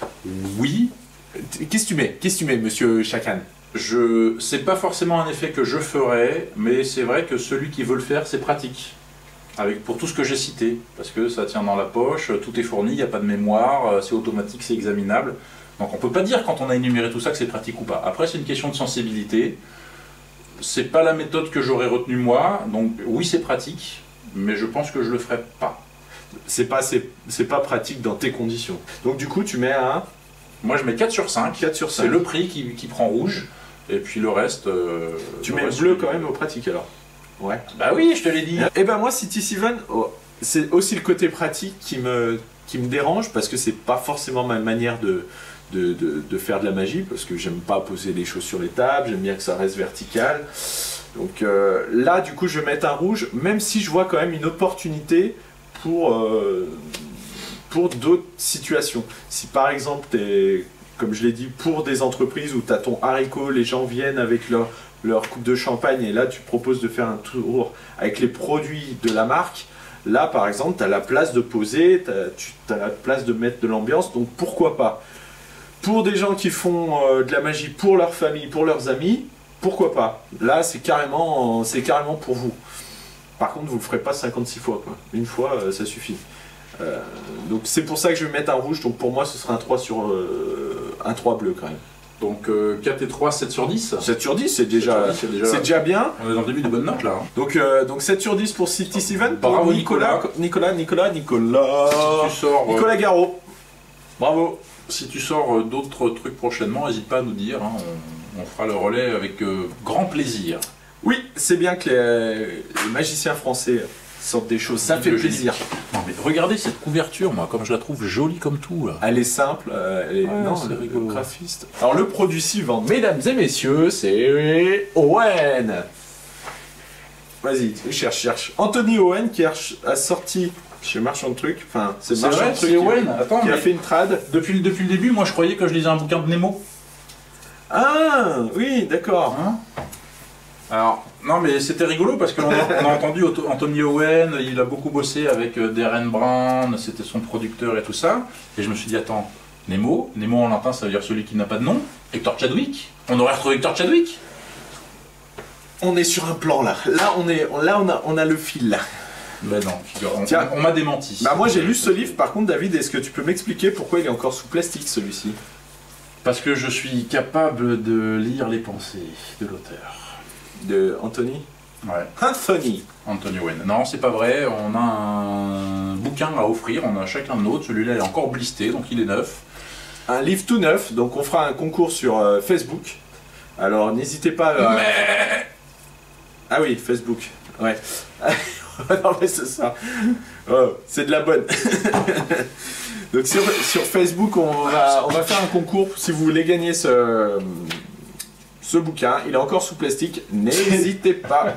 [SPEAKER 1] Oui.
[SPEAKER 2] Qu'est-ce que tu mets Qu'est-ce que tu mets, monsieur Chacan?
[SPEAKER 1] Je... C'est pas forcément un effet que je ferais, mais c'est vrai que celui qui veut le faire, c'est pratique. Avec, pour tout ce que j'ai cité, parce que ça tient dans la poche, tout est fourni, il n'y a pas de mémoire, c'est automatique, c'est examinable. Donc on peut pas dire quand on a énuméré tout ça que c'est pratique ou pas. Après, c'est une question de sensibilité. C'est pas la méthode que j'aurais retenue moi, donc oui, c'est pratique, mais je pense que je le ferai pas.
[SPEAKER 2] C'est pas, c'est pas pratique dans tes conditions. Donc du coup, tu mets un...
[SPEAKER 1] Moi, je mets quatre sur cinq.
[SPEAKER 2] quatre sur cinq.
[SPEAKER 1] C'est le prix qui, qui prend rouge, et puis le reste... Euh,
[SPEAKER 2] tu
[SPEAKER 1] le
[SPEAKER 2] mets
[SPEAKER 1] reste
[SPEAKER 2] bleu quand même au pratique alors. Ouais.
[SPEAKER 1] Bah oui, je te l'ai dit.
[SPEAKER 2] Et ben moi, City Seven, oh, c'est aussi le côté pratique qui me, qui me dérange, parce que c'est pas forcément ma manière de... De, de, de faire de la magie, parce que j'aime pas poser les choses sur les tables, j'aime bien que ça reste vertical. Donc euh, là, du coup, je vais mettre un rouge, même si je vois quand même une opportunité pour, euh, pour d'autres situations. Si par exemple, t'es, comme je l'ai dit, pour des entreprises où tu as ton haricot, les gens viennent avec leur, leur coupe de champagne, et là, tu proposes de faire un tour avec les produits de la marque. Là, par exemple, tu as la place de poser, tu as la place de mettre de l'ambiance, donc pourquoi pas? Pour des gens qui font euh, de la magie pour leur famille, pour leurs amis, pourquoi pas? Là, c'est carrément, c'est carrément pour vous. Par contre, vous ne le ferez pas cinquante-six fois, quoi. Une fois, euh, ça suffit. Euh, donc c'est pour ça que je vais mettre un rouge, donc pour moi, ce sera un trois sur euh, un trois bleu, quand même.
[SPEAKER 1] Donc euh, quatre et trois, sept sur dix.
[SPEAKER 2] sept sur dix, c'est déjà, déjà... déjà bien.
[SPEAKER 1] On est dans le début des bonnes notes, là. Hein.
[SPEAKER 2] Donc, euh, donc sept sur dix pour City Seven.
[SPEAKER 1] Bravo, Nicolas.
[SPEAKER 2] Nicolas, Nicolas, Nicolas.
[SPEAKER 1] Si tu sors,
[SPEAKER 2] Nicolas
[SPEAKER 1] euh...
[SPEAKER 2] Garot. Bravo.
[SPEAKER 1] Si tu sors d'autres trucs prochainement, n'hésite pas à nous dire, hein, on, on fera le relais avec euh, grand plaisir.
[SPEAKER 2] Oui, c'est bien que les, les magiciens français sortent des choses, ça fait plaisir.
[SPEAKER 1] Non mais regardez cette couverture, moi, comme je la trouve jolie comme tout. Là.
[SPEAKER 2] Elle est simple, euh, elle est,
[SPEAKER 1] ouais,
[SPEAKER 2] non,
[SPEAKER 1] c'est
[SPEAKER 2] rigolo. Graphiste. Alors le produit suivant, mesdames et messieurs, c'est Owen. Vas-y, cherche, cherche. Anthony Owen qui a sorti chez Marchand de Trucs. Enfin, c'est
[SPEAKER 1] C'est
[SPEAKER 2] Marchand
[SPEAKER 1] vrai,
[SPEAKER 2] de Trucs
[SPEAKER 1] c'est
[SPEAKER 2] qui,
[SPEAKER 1] Owen. Attends,
[SPEAKER 2] qui a
[SPEAKER 1] mais
[SPEAKER 2] fait une trad.
[SPEAKER 1] depuis, le- depuis le début, moi je croyais que je lisais un bouquin de Nemo.
[SPEAKER 2] Ah, oui, d'accord.
[SPEAKER 1] Hein Alors, non, mais c'était rigolo parce qu'on a, on a entendu Otto- Anthony Owen, il a beaucoup bossé avec euh, Darren Brown, c'était son producteur et tout ça. Et je me suis dit, attends, Nemo, Nemo en latin ça veut dire celui qui n'a pas de nom. Hector Chadwick, on aurait retrouvé Hector Chadwick.
[SPEAKER 2] On est sur un plan là. Là, on, est, là, on, a, on a le fil là.
[SPEAKER 1] Ben non, figure, on,
[SPEAKER 2] Tiens.
[SPEAKER 1] on m'a démenti.
[SPEAKER 2] Bah, moi, j'ai lu ce livre. Par contre, David, est-ce que tu peux m'expliquer pourquoi il est encore sous plastique celui-ci?
[SPEAKER 1] Parce que je suis capable de lire les pensées de l'auteur.
[SPEAKER 2] De Anthony
[SPEAKER 1] Ouais,
[SPEAKER 2] Anthony.
[SPEAKER 1] Anthony Owen. Non, c'est pas vrai, on a un bouquin à offrir, on a chacun de nôtre, celui-là est encore blisté, donc il est neuf.
[SPEAKER 2] Un livre tout neuf. Donc, on fera un concours sur euh, Facebook. Alors, n'hésitez pas à...
[SPEAKER 1] Mais...
[SPEAKER 2] Ah oui, Facebook. Ouais. Non, mais c'est ça. Oh, c'est de la bonne. Donc sur, sur Facebook, on va, on va faire un concours. Si vous voulez gagner ce, ce bouquin, il est encore sous plastique. N'hésitez pas.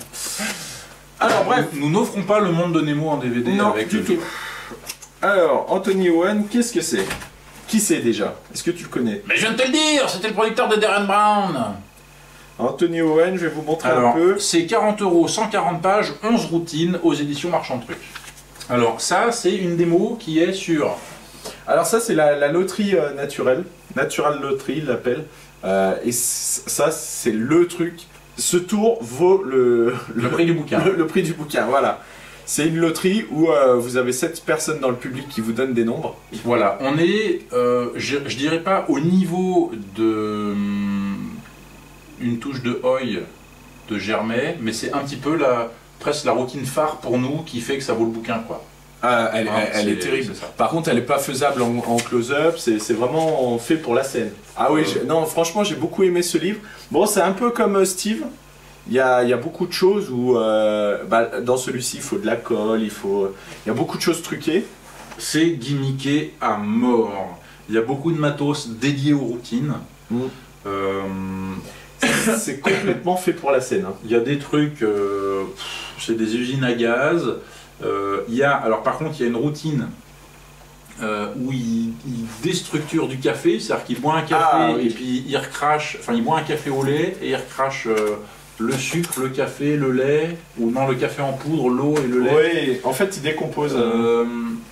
[SPEAKER 2] Alors bref.
[SPEAKER 1] Nous nous n'offrons pas le monde de Nemo en D V D
[SPEAKER 2] Non,
[SPEAKER 1] avec
[SPEAKER 2] du
[SPEAKER 1] le
[SPEAKER 2] tout. Alors, Anthony Owen, qu'est-ce que c'est? Qui c'est déjà? Est-ce que tu le connais?
[SPEAKER 1] Mais je viens de te le dire, c'était le producteur de Darren Brown.
[SPEAKER 2] Anthony Owen, je vais vous montrer
[SPEAKER 1] Alors,
[SPEAKER 2] un peu.
[SPEAKER 1] c'est quarante euros, cent quarante pages, onze routines aux éditions Marchand de Trucs. Alors ça, c'est une démo qui est sur...
[SPEAKER 2] Alors ça, c'est la, la loterie euh, naturelle. Natural Lottery, il l'appelle. Euh, et c- ça, c'est le truc. Ce tour vaut le,
[SPEAKER 1] Le prix du bouquin.
[SPEAKER 2] Le, le prix du bouquin, voilà. C'est une loterie où euh, vous avez sept personnes dans le public qui vous donnent des nombres.
[SPEAKER 1] Voilà, on est, euh, je, je dirais pas au niveau de hum, une touche de Hoy de Germain, mais c'est un petit peu la, presque la routine phare pour nous qui fait que ça vaut le bouquin, quoi.
[SPEAKER 2] Ah, elle,
[SPEAKER 1] Hein,
[SPEAKER 2] elle- elle
[SPEAKER 1] c'est-
[SPEAKER 2] est terrible.
[SPEAKER 1] c'est ça.
[SPEAKER 2] Par contre, elle n'est pas faisable en, en close-up, c'est c'est vraiment fait pour la scène. Ah oui,
[SPEAKER 1] Euh.
[SPEAKER 2] j'ai- non, franchement, j'ai beaucoup aimé ce livre. Bon, c'est un peu comme euh, Steve. Il y a, il y a beaucoup de choses où, euh, bah, dans celui-ci, il faut de la colle, il faut... Il y a beaucoup de choses truquées.
[SPEAKER 1] C'est gimmické à mort. Il y a beaucoup de matos dédiés aux routines.
[SPEAKER 2] Mm.
[SPEAKER 1] Euh,
[SPEAKER 2] C'est complètement fait pour la scène. hein.
[SPEAKER 1] Il y a des trucs, euh, pff, c'est des usines à gaz. Euh, il y a, alors par contre, il y a une routine euh, où il, il déstructure du café, c'est-à-dire qu'il boit un café
[SPEAKER 2] Ah, oui.
[SPEAKER 1] et puis il recrache, enfin il boit un café au lait et il recrache euh, le sucre, le café, le lait, ou non le café en poudre, l'eau et le lait.
[SPEAKER 2] Oui, en fait, il décompose.
[SPEAKER 1] Euh,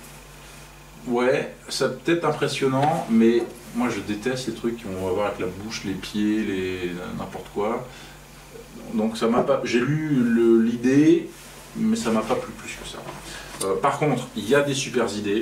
[SPEAKER 1] ouais, c'est peut-être impressionnant, mais moi je déteste les trucs qu'on va voir avec la bouche, les pieds, les n'importe quoi. Donc ça m'a pas. J'ai lu le- l'idée, mais ça m'a pas plu plus que ça. Euh, par contre, il y a des super idées.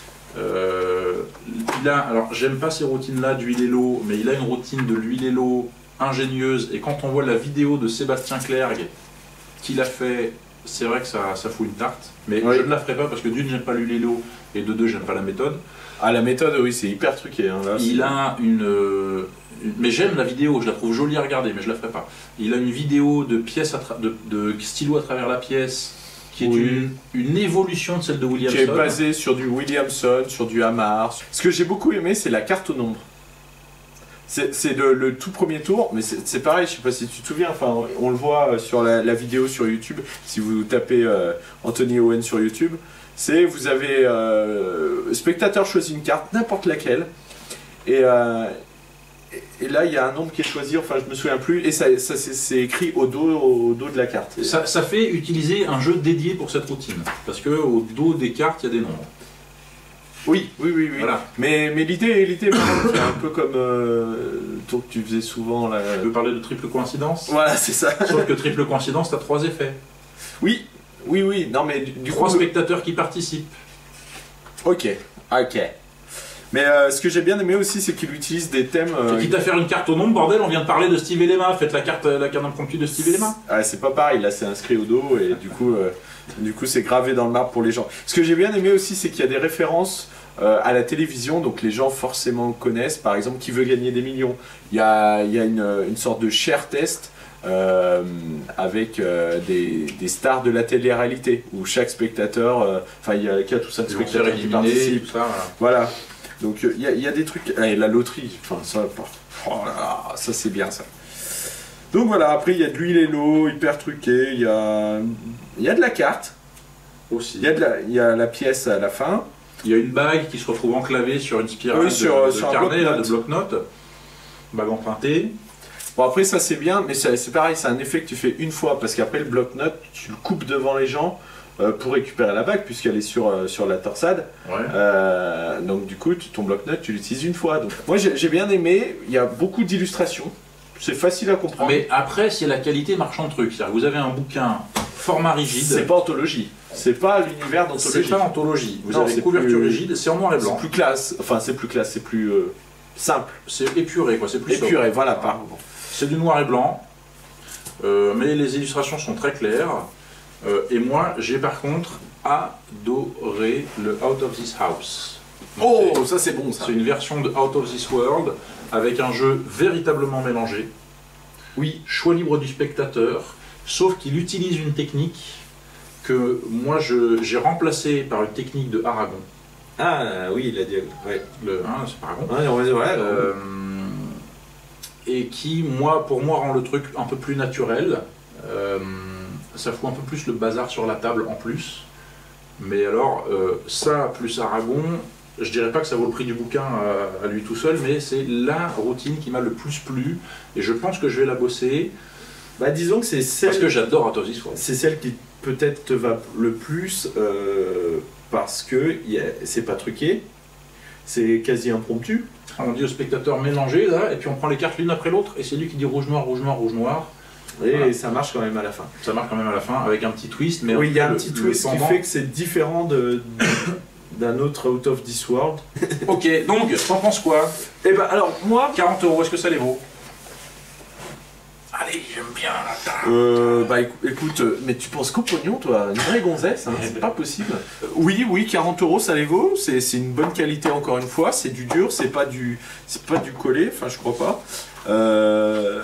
[SPEAKER 1] Euh, il a, alors j'aime pas ces routines-là d'huile et l'eau, mais il a une routine de l'huile et l'eau ingénieuse. Et quand on voit la vidéo de Sébastien Clergue qu'il a fait, c'est vrai que ça, ça fout une tarte. Mais
[SPEAKER 2] Oui.
[SPEAKER 1] je ne la ferai pas parce que d'une, j'aime pas l'huile et l'eau, et de deux, j'aime pas la méthode.
[SPEAKER 2] Ah, la méthode, oui, c'est hyper truqué. hein, là,
[SPEAKER 1] Il
[SPEAKER 2] c'est-
[SPEAKER 1] a une, euh, une- mais j'aime la vidéo, je la trouve jolie à regarder, mais je la ferai pas. Il a une vidéo de pièce à tra- de, de stylo à travers la pièce, qui est
[SPEAKER 2] Oui.
[SPEAKER 1] une, une évolution de celle de Williamson.
[SPEAKER 2] qui est basé sur du Williamson, sur du Hamar. Ce que j'ai beaucoup aimé, c'est la carte au nombre. C'est c'est le, le tout premier tour, mais c'est c'est pareil, je sais pas si tu te souviens, enfin, on le voit sur la, la vidéo sur YouTube, si vous tapez euh, Anthony Owen sur YouTube, c'est vous avez euh, spectateur choisit une carte, n'importe laquelle, et, euh, et, et là il y a un nombre qui est choisi, enfin je me souviens plus, et ça, ça c'est c'est écrit au dos, au dos de la carte.
[SPEAKER 1] Ça, ça fait utiliser un jeu dédié pour cette routine, parce que au dos des cartes, il y a des nombres.
[SPEAKER 2] Oui, oui, oui, oui.
[SPEAKER 1] Voilà.
[SPEAKER 2] Mais, mais l'idée, l'idée, c'est un peu comme euh, le tour que tu faisais souvent là.
[SPEAKER 1] Tu veux parler de triple coïncidence?
[SPEAKER 2] Voilà, c'est ça.
[SPEAKER 1] Sauf que triple coïncidence, tu as trois effets.
[SPEAKER 2] Oui, oui, oui. Non, mais du, du
[SPEAKER 1] Trois
[SPEAKER 2] coup.
[SPEAKER 1] spectateurs qui participent.
[SPEAKER 2] Ok, ok. Mais euh, ce que j'ai bien aimé aussi, c'est qu'il utilise des thèmes. euh,
[SPEAKER 1] Quitte à faire une carte au nombre, bordel, on vient de parler de Steve Elema. Faites la carte, la carte impromptue de Steve Elema.
[SPEAKER 2] Ah, c'est pas pareil, là c'est inscrit au dos et du coup, euh, du coup c'est gravé dans le marbre pour les gens. Ce que j'ai bien aimé aussi, c'est qu'il y a des références euh, à la télévision, donc les gens forcément connaissent. Par exemple, Qui veut gagner des millions. Il y a, il y a une, une sorte de share test euh, avec euh, des, des stars de la télé-réalité où chaque spectateur, euh, enfin il y a quatre ou cinq
[SPEAKER 1] Ils vont se faire
[SPEAKER 2] spectateurs qui
[SPEAKER 1] éliminer,
[SPEAKER 2] participent.
[SPEAKER 1] tout ça. Voilà.
[SPEAKER 2] Voilà. Donc il y, a- y a des trucs. Et la loterie, enfin ça, oh là là, ça c'est bien ça. Donc voilà, après il y a de l'huile et l'eau, hyper truqué, il y a, il y a de la carte.
[SPEAKER 1] Aussi.
[SPEAKER 2] Il y, a de la, il y a la pièce à la fin.
[SPEAKER 1] Il y a une bague qui se retrouve enclavée sur une spirale
[SPEAKER 2] Oui,
[SPEAKER 1] de,
[SPEAKER 2] sur,
[SPEAKER 1] de
[SPEAKER 2] sur un
[SPEAKER 1] carnet, là,
[SPEAKER 2] bloc-notes.
[SPEAKER 1] de bloc-notes. Bague empruntée.
[SPEAKER 2] Bon, après, ça c'est bien, mais c'est c'est pareil, c'est un effet que tu fais une fois, parce qu'après le bloc-notes, tu le coupes devant les gens euh, pour récupérer la bague, puisqu'elle est sur, euh, sur la torsade.
[SPEAKER 1] Ouais.
[SPEAKER 2] Euh, donc, du coup, tu- ton bloc-notes, tu l'utilises une fois. Donc, moi, j'ai j'ai bien aimé, il y a beaucoup d'illustrations, c'est facile à comprendre.
[SPEAKER 1] Mais après, c'est la qualité marchand de truc. C'est-à-dire que vous avez un bouquin format rigide.
[SPEAKER 2] C'est pas anthologie, c'est pas l'univers
[SPEAKER 1] C'est
[SPEAKER 2] d'anthologie.
[SPEAKER 1] pas anthologie. Vous
[SPEAKER 2] Non,
[SPEAKER 1] avez
[SPEAKER 2] c'est
[SPEAKER 1] couverture
[SPEAKER 2] plus-
[SPEAKER 1] rigide, c'est en noir et
[SPEAKER 2] C'est
[SPEAKER 1] blanc.
[SPEAKER 2] plus classe, enfin, c'est plus classe, c'est plus euh, simple.
[SPEAKER 1] C'est épuré, quoi. C'est plus sobre.
[SPEAKER 2] Épuré, voilà, pardon.
[SPEAKER 1] C'est du noir et blanc, euh, mais les illustrations sont très claires. Euh, et moi, j'ai par contre adoré le Out of This House.
[SPEAKER 2] Oh,
[SPEAKER 1] C'est-
[SPEAKER 2] ça c'est bon ça.
[SPEAKER 1] C'est une version de Out of This World avec un jeu véritablement mélangé.
[SPEAKER 2] Oui.
[SPEAKER 1] Choix libre du spectateur, sauf qu'il utilise une technique que moi je- j'ai remplacée par une technique de Aragon.
[SPEAKER 2] Ah oui, il a dit. Ouais.
[SPEAKER 1] Le, hein, c'est pas Aragon.
[SPEAKER 2] Ouais, on va dire, ouais.
[SPEAKER 1] Euh, et qui, moi, pour moi, rend le truc un peu plus naturel. Euh, ça fout un peu plus le bazar sur la table en plus. Mais alors, euh, ça plus Aragon, je dirais pas que ça vaut le prix du bouquin à, à lui tout seul, mais c'est la routine qui m'a le plus plu. Et je pense que je vais la bosser
[SPEAKER 2] Bah disons que c'est celle,
[SPEAKER 1] parce que j'adore Out of This World.
[SPEAKER 2] c'est celle qui peut-être te va le plus euh, parce que y a- c'est pas truqué, c'est quasi impromptu.
[SPEAKER 1] On dit au spectateur mélanger, là, et puis on prend les cartes l'une après l'autre, et c'est lui qui dit rouge, noir, rouge, noir, rouge, noir.
[SPEAKER 2] Et
[SPEAKER 1] Voilà.
[SPEAKER 2] ça marche quand même à la fin.
[SPEAKER 1] Ça marche quand même à la fin avec un petit twist. Mais
[SPEAKER 2] Oui, il y a un
[SPEAKER 1] le-
[SPEAKER 2] petit
[SPEAKER 1] le
[SPEAKER 2] twist qui
[SPEAKER 1] pendant-
[SPEAKER 2] fait que c'est différent de, d'un autre Out of This World.
[SPEAKER 1] Ok, donc, t'en penses quoi?
[SPEAKER 2] Et bah alors moi,
[SPEAKER 1] quarante euros, est-ce que ça les vaut? Allez, j'aime bien la table.
[SPEAKER 2] Euh, bah écou- écoute, euh, mais tu penses qu'au pognon, toi, une vraie gonzesse, hein, c'est pas possible. Euh, Oui, oui, quarante euros, ça les vaut. C'est c'est une bonne qualité encore une fois. C'est du dur, c'est pas du, c'est pas du collé. Enfin, je crois pas. Euh,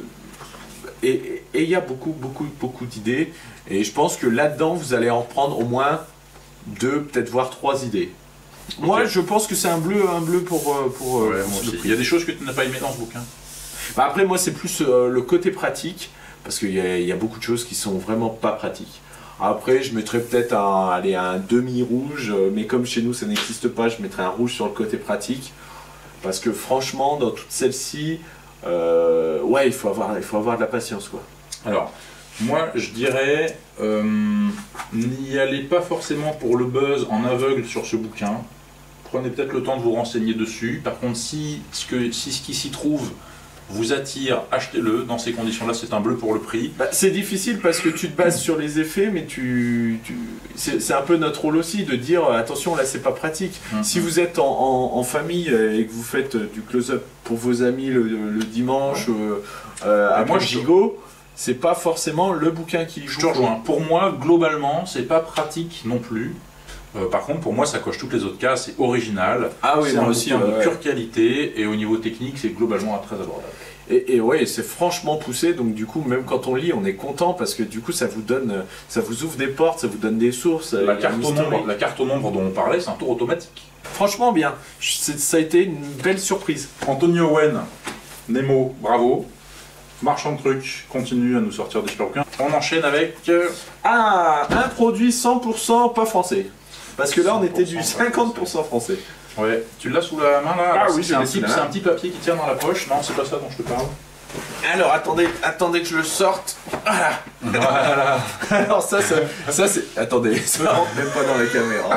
[SPEAKER 2] et et il y a beaucoup, beaucoup, beaucoup d'idées. Et je pense que là-dedans, vous allez en prendre au moins deux, peut-être voire trois idées. Moi,
[SPEAKER 1] Ok.
[SPEAKER 2] je pense que c'est un bleu, un bleu pour euh, pour. euh,
[SPEAKER 1] Ouais,
[SPEAKER 2] pour
[SPEAKER 1] moi
[SPEAKER 2] le
[SPEAKER 1] aussi.
[SPEAKER 2] prix.
[SPEAKER 1] Il y a des choses que tu n'as pas aimées dans ce bouquin.
[SPEAKER 2] Bah après, moi, c'est plus euh, le côté pratique, parce qu'il y, a- il y a beaucoup de choses qui sont vraiment pas pratiques. Après, je mettrais peut-être un, allez, un demi-rouge, euh, mais comme chez nous, ça n'existe pas, je mettrais un rouge sur le côté pratique. Parce que franchement, dans toutes celles-ci, euh, ouais, il faut, avoir, il faut avoir de la patience, quoi.
[SPEAKER 1] Alors, moi, je dirais, euh, n'y allez pas forcément pour le buzz en aveugle sur ce bouquin. Prenez peut-être le temps de vous renseigner dessus. Par contre, si ce, que, si ce qui s'y trouve vous attire, achetez-le. Dans ces conditions-là, c'est un bleu pour le prix.
[SPEAKER 2] Bah, c'est difficile parce que tu te bases sur les effets, mais tu, tu... c'est c'est un peu notre rôle aussi de dire euh, attention, là c'est pas pratique.
[SPEAKER 1] Mhm.
[SPEAKER 2] Si vous êtes en, en- en famille euh, et que vous faites euh, du close-up pour vos amis le, le dimanche euh, euh,
[SPEAKER 1] Ah,
[SPEAKER 2] à
[SPEAKER 1] moi,
[SPEAKER 2] moi
[SPEAKER 1] je-
[SPEAKER 2] gigot, c'est pas forcément le bouquin qui
[SPEAKER 1] Je
[SPEAKER 2] joue.
[SPEAKER 1] te rejoins. Pour moi, globalement, c'est pas pratique non plus. Euh, par contre, pour moi, ça coche toutes les autres cases. C'est original.
[SPEAKER 2] Ah oui,
[SPEAKER 1] c'est
[SPEAKER 2] moi
[SPEAKER 1] un
[SPEAKER 2] aussi.
[SPEAKER 1] bouquin
[SPEAKER 2] ouais,
[SPEAKER 1] de
[SPEAKER 2] ouais.
[SPEAKER 1] pure qualité. Et au niveau technique, c'est globalement très abordable.
[SPEAKER 2] Et, et ouais, c'est franchement poussé, donc du coup, même quand on lit, on est content parce que du coup, ça vous donne, euh, ça vous ouvre des portes, ça vous donne des sources.
[SPEAKER 1] La
[SPEAKER 2] il y a
[SPEAKER 1] carte,
[SPEAKER 2] un
[SPEAKER 1] au
[SPEAKER 2] historique.
[SPEAKER 1] nombre, la carte au nombre dont on parlait, c'est un tour automatique.
[SPEAKER 2] Franchement bien. C'est- Ça a été une belle surprise.
[SPEAKER 1] Antonio Owen, Nemo, bravo. Marchand de trucs, continue à nous sortir des super bouquins. On enchaîne avec. euh,
[SPEAKER 2] Ah, un produit cent pour cent pas français. Parce que là, on était du
[SPEAKER 1] cent pour cent pas
[SPEAKER 2] cinquante pour cent français.
[SPEAKER 1] Ouais, tu l'as sous la main là.
[SPEAKER 2] Ah
[SPEAKER 1] Alors,
[SPEAKER 2] oui,
[SPEAKER 1] c'est
[SPEAKER 2] je
[SPEAKER 1] un
[SPEAKER 2] l'ai
[SPEAKER 1] petit,
[SPEAKER 2] sous la
[SPEAKER 1] c'est
[SPEAKER 2] main.
[SPEAKER 1] un petit papier qui tient dans la poche. Non, c'est pas ça dont je te parle.
[SPEAKER 2] Alors, attendez, attendez que je le sorte. Voilà.
[SPEAKER 1] Voilà.
[SPEAKER 2] Alors ça, ça, ça c'est... Attendez, ça rentre même pas dans la caméra.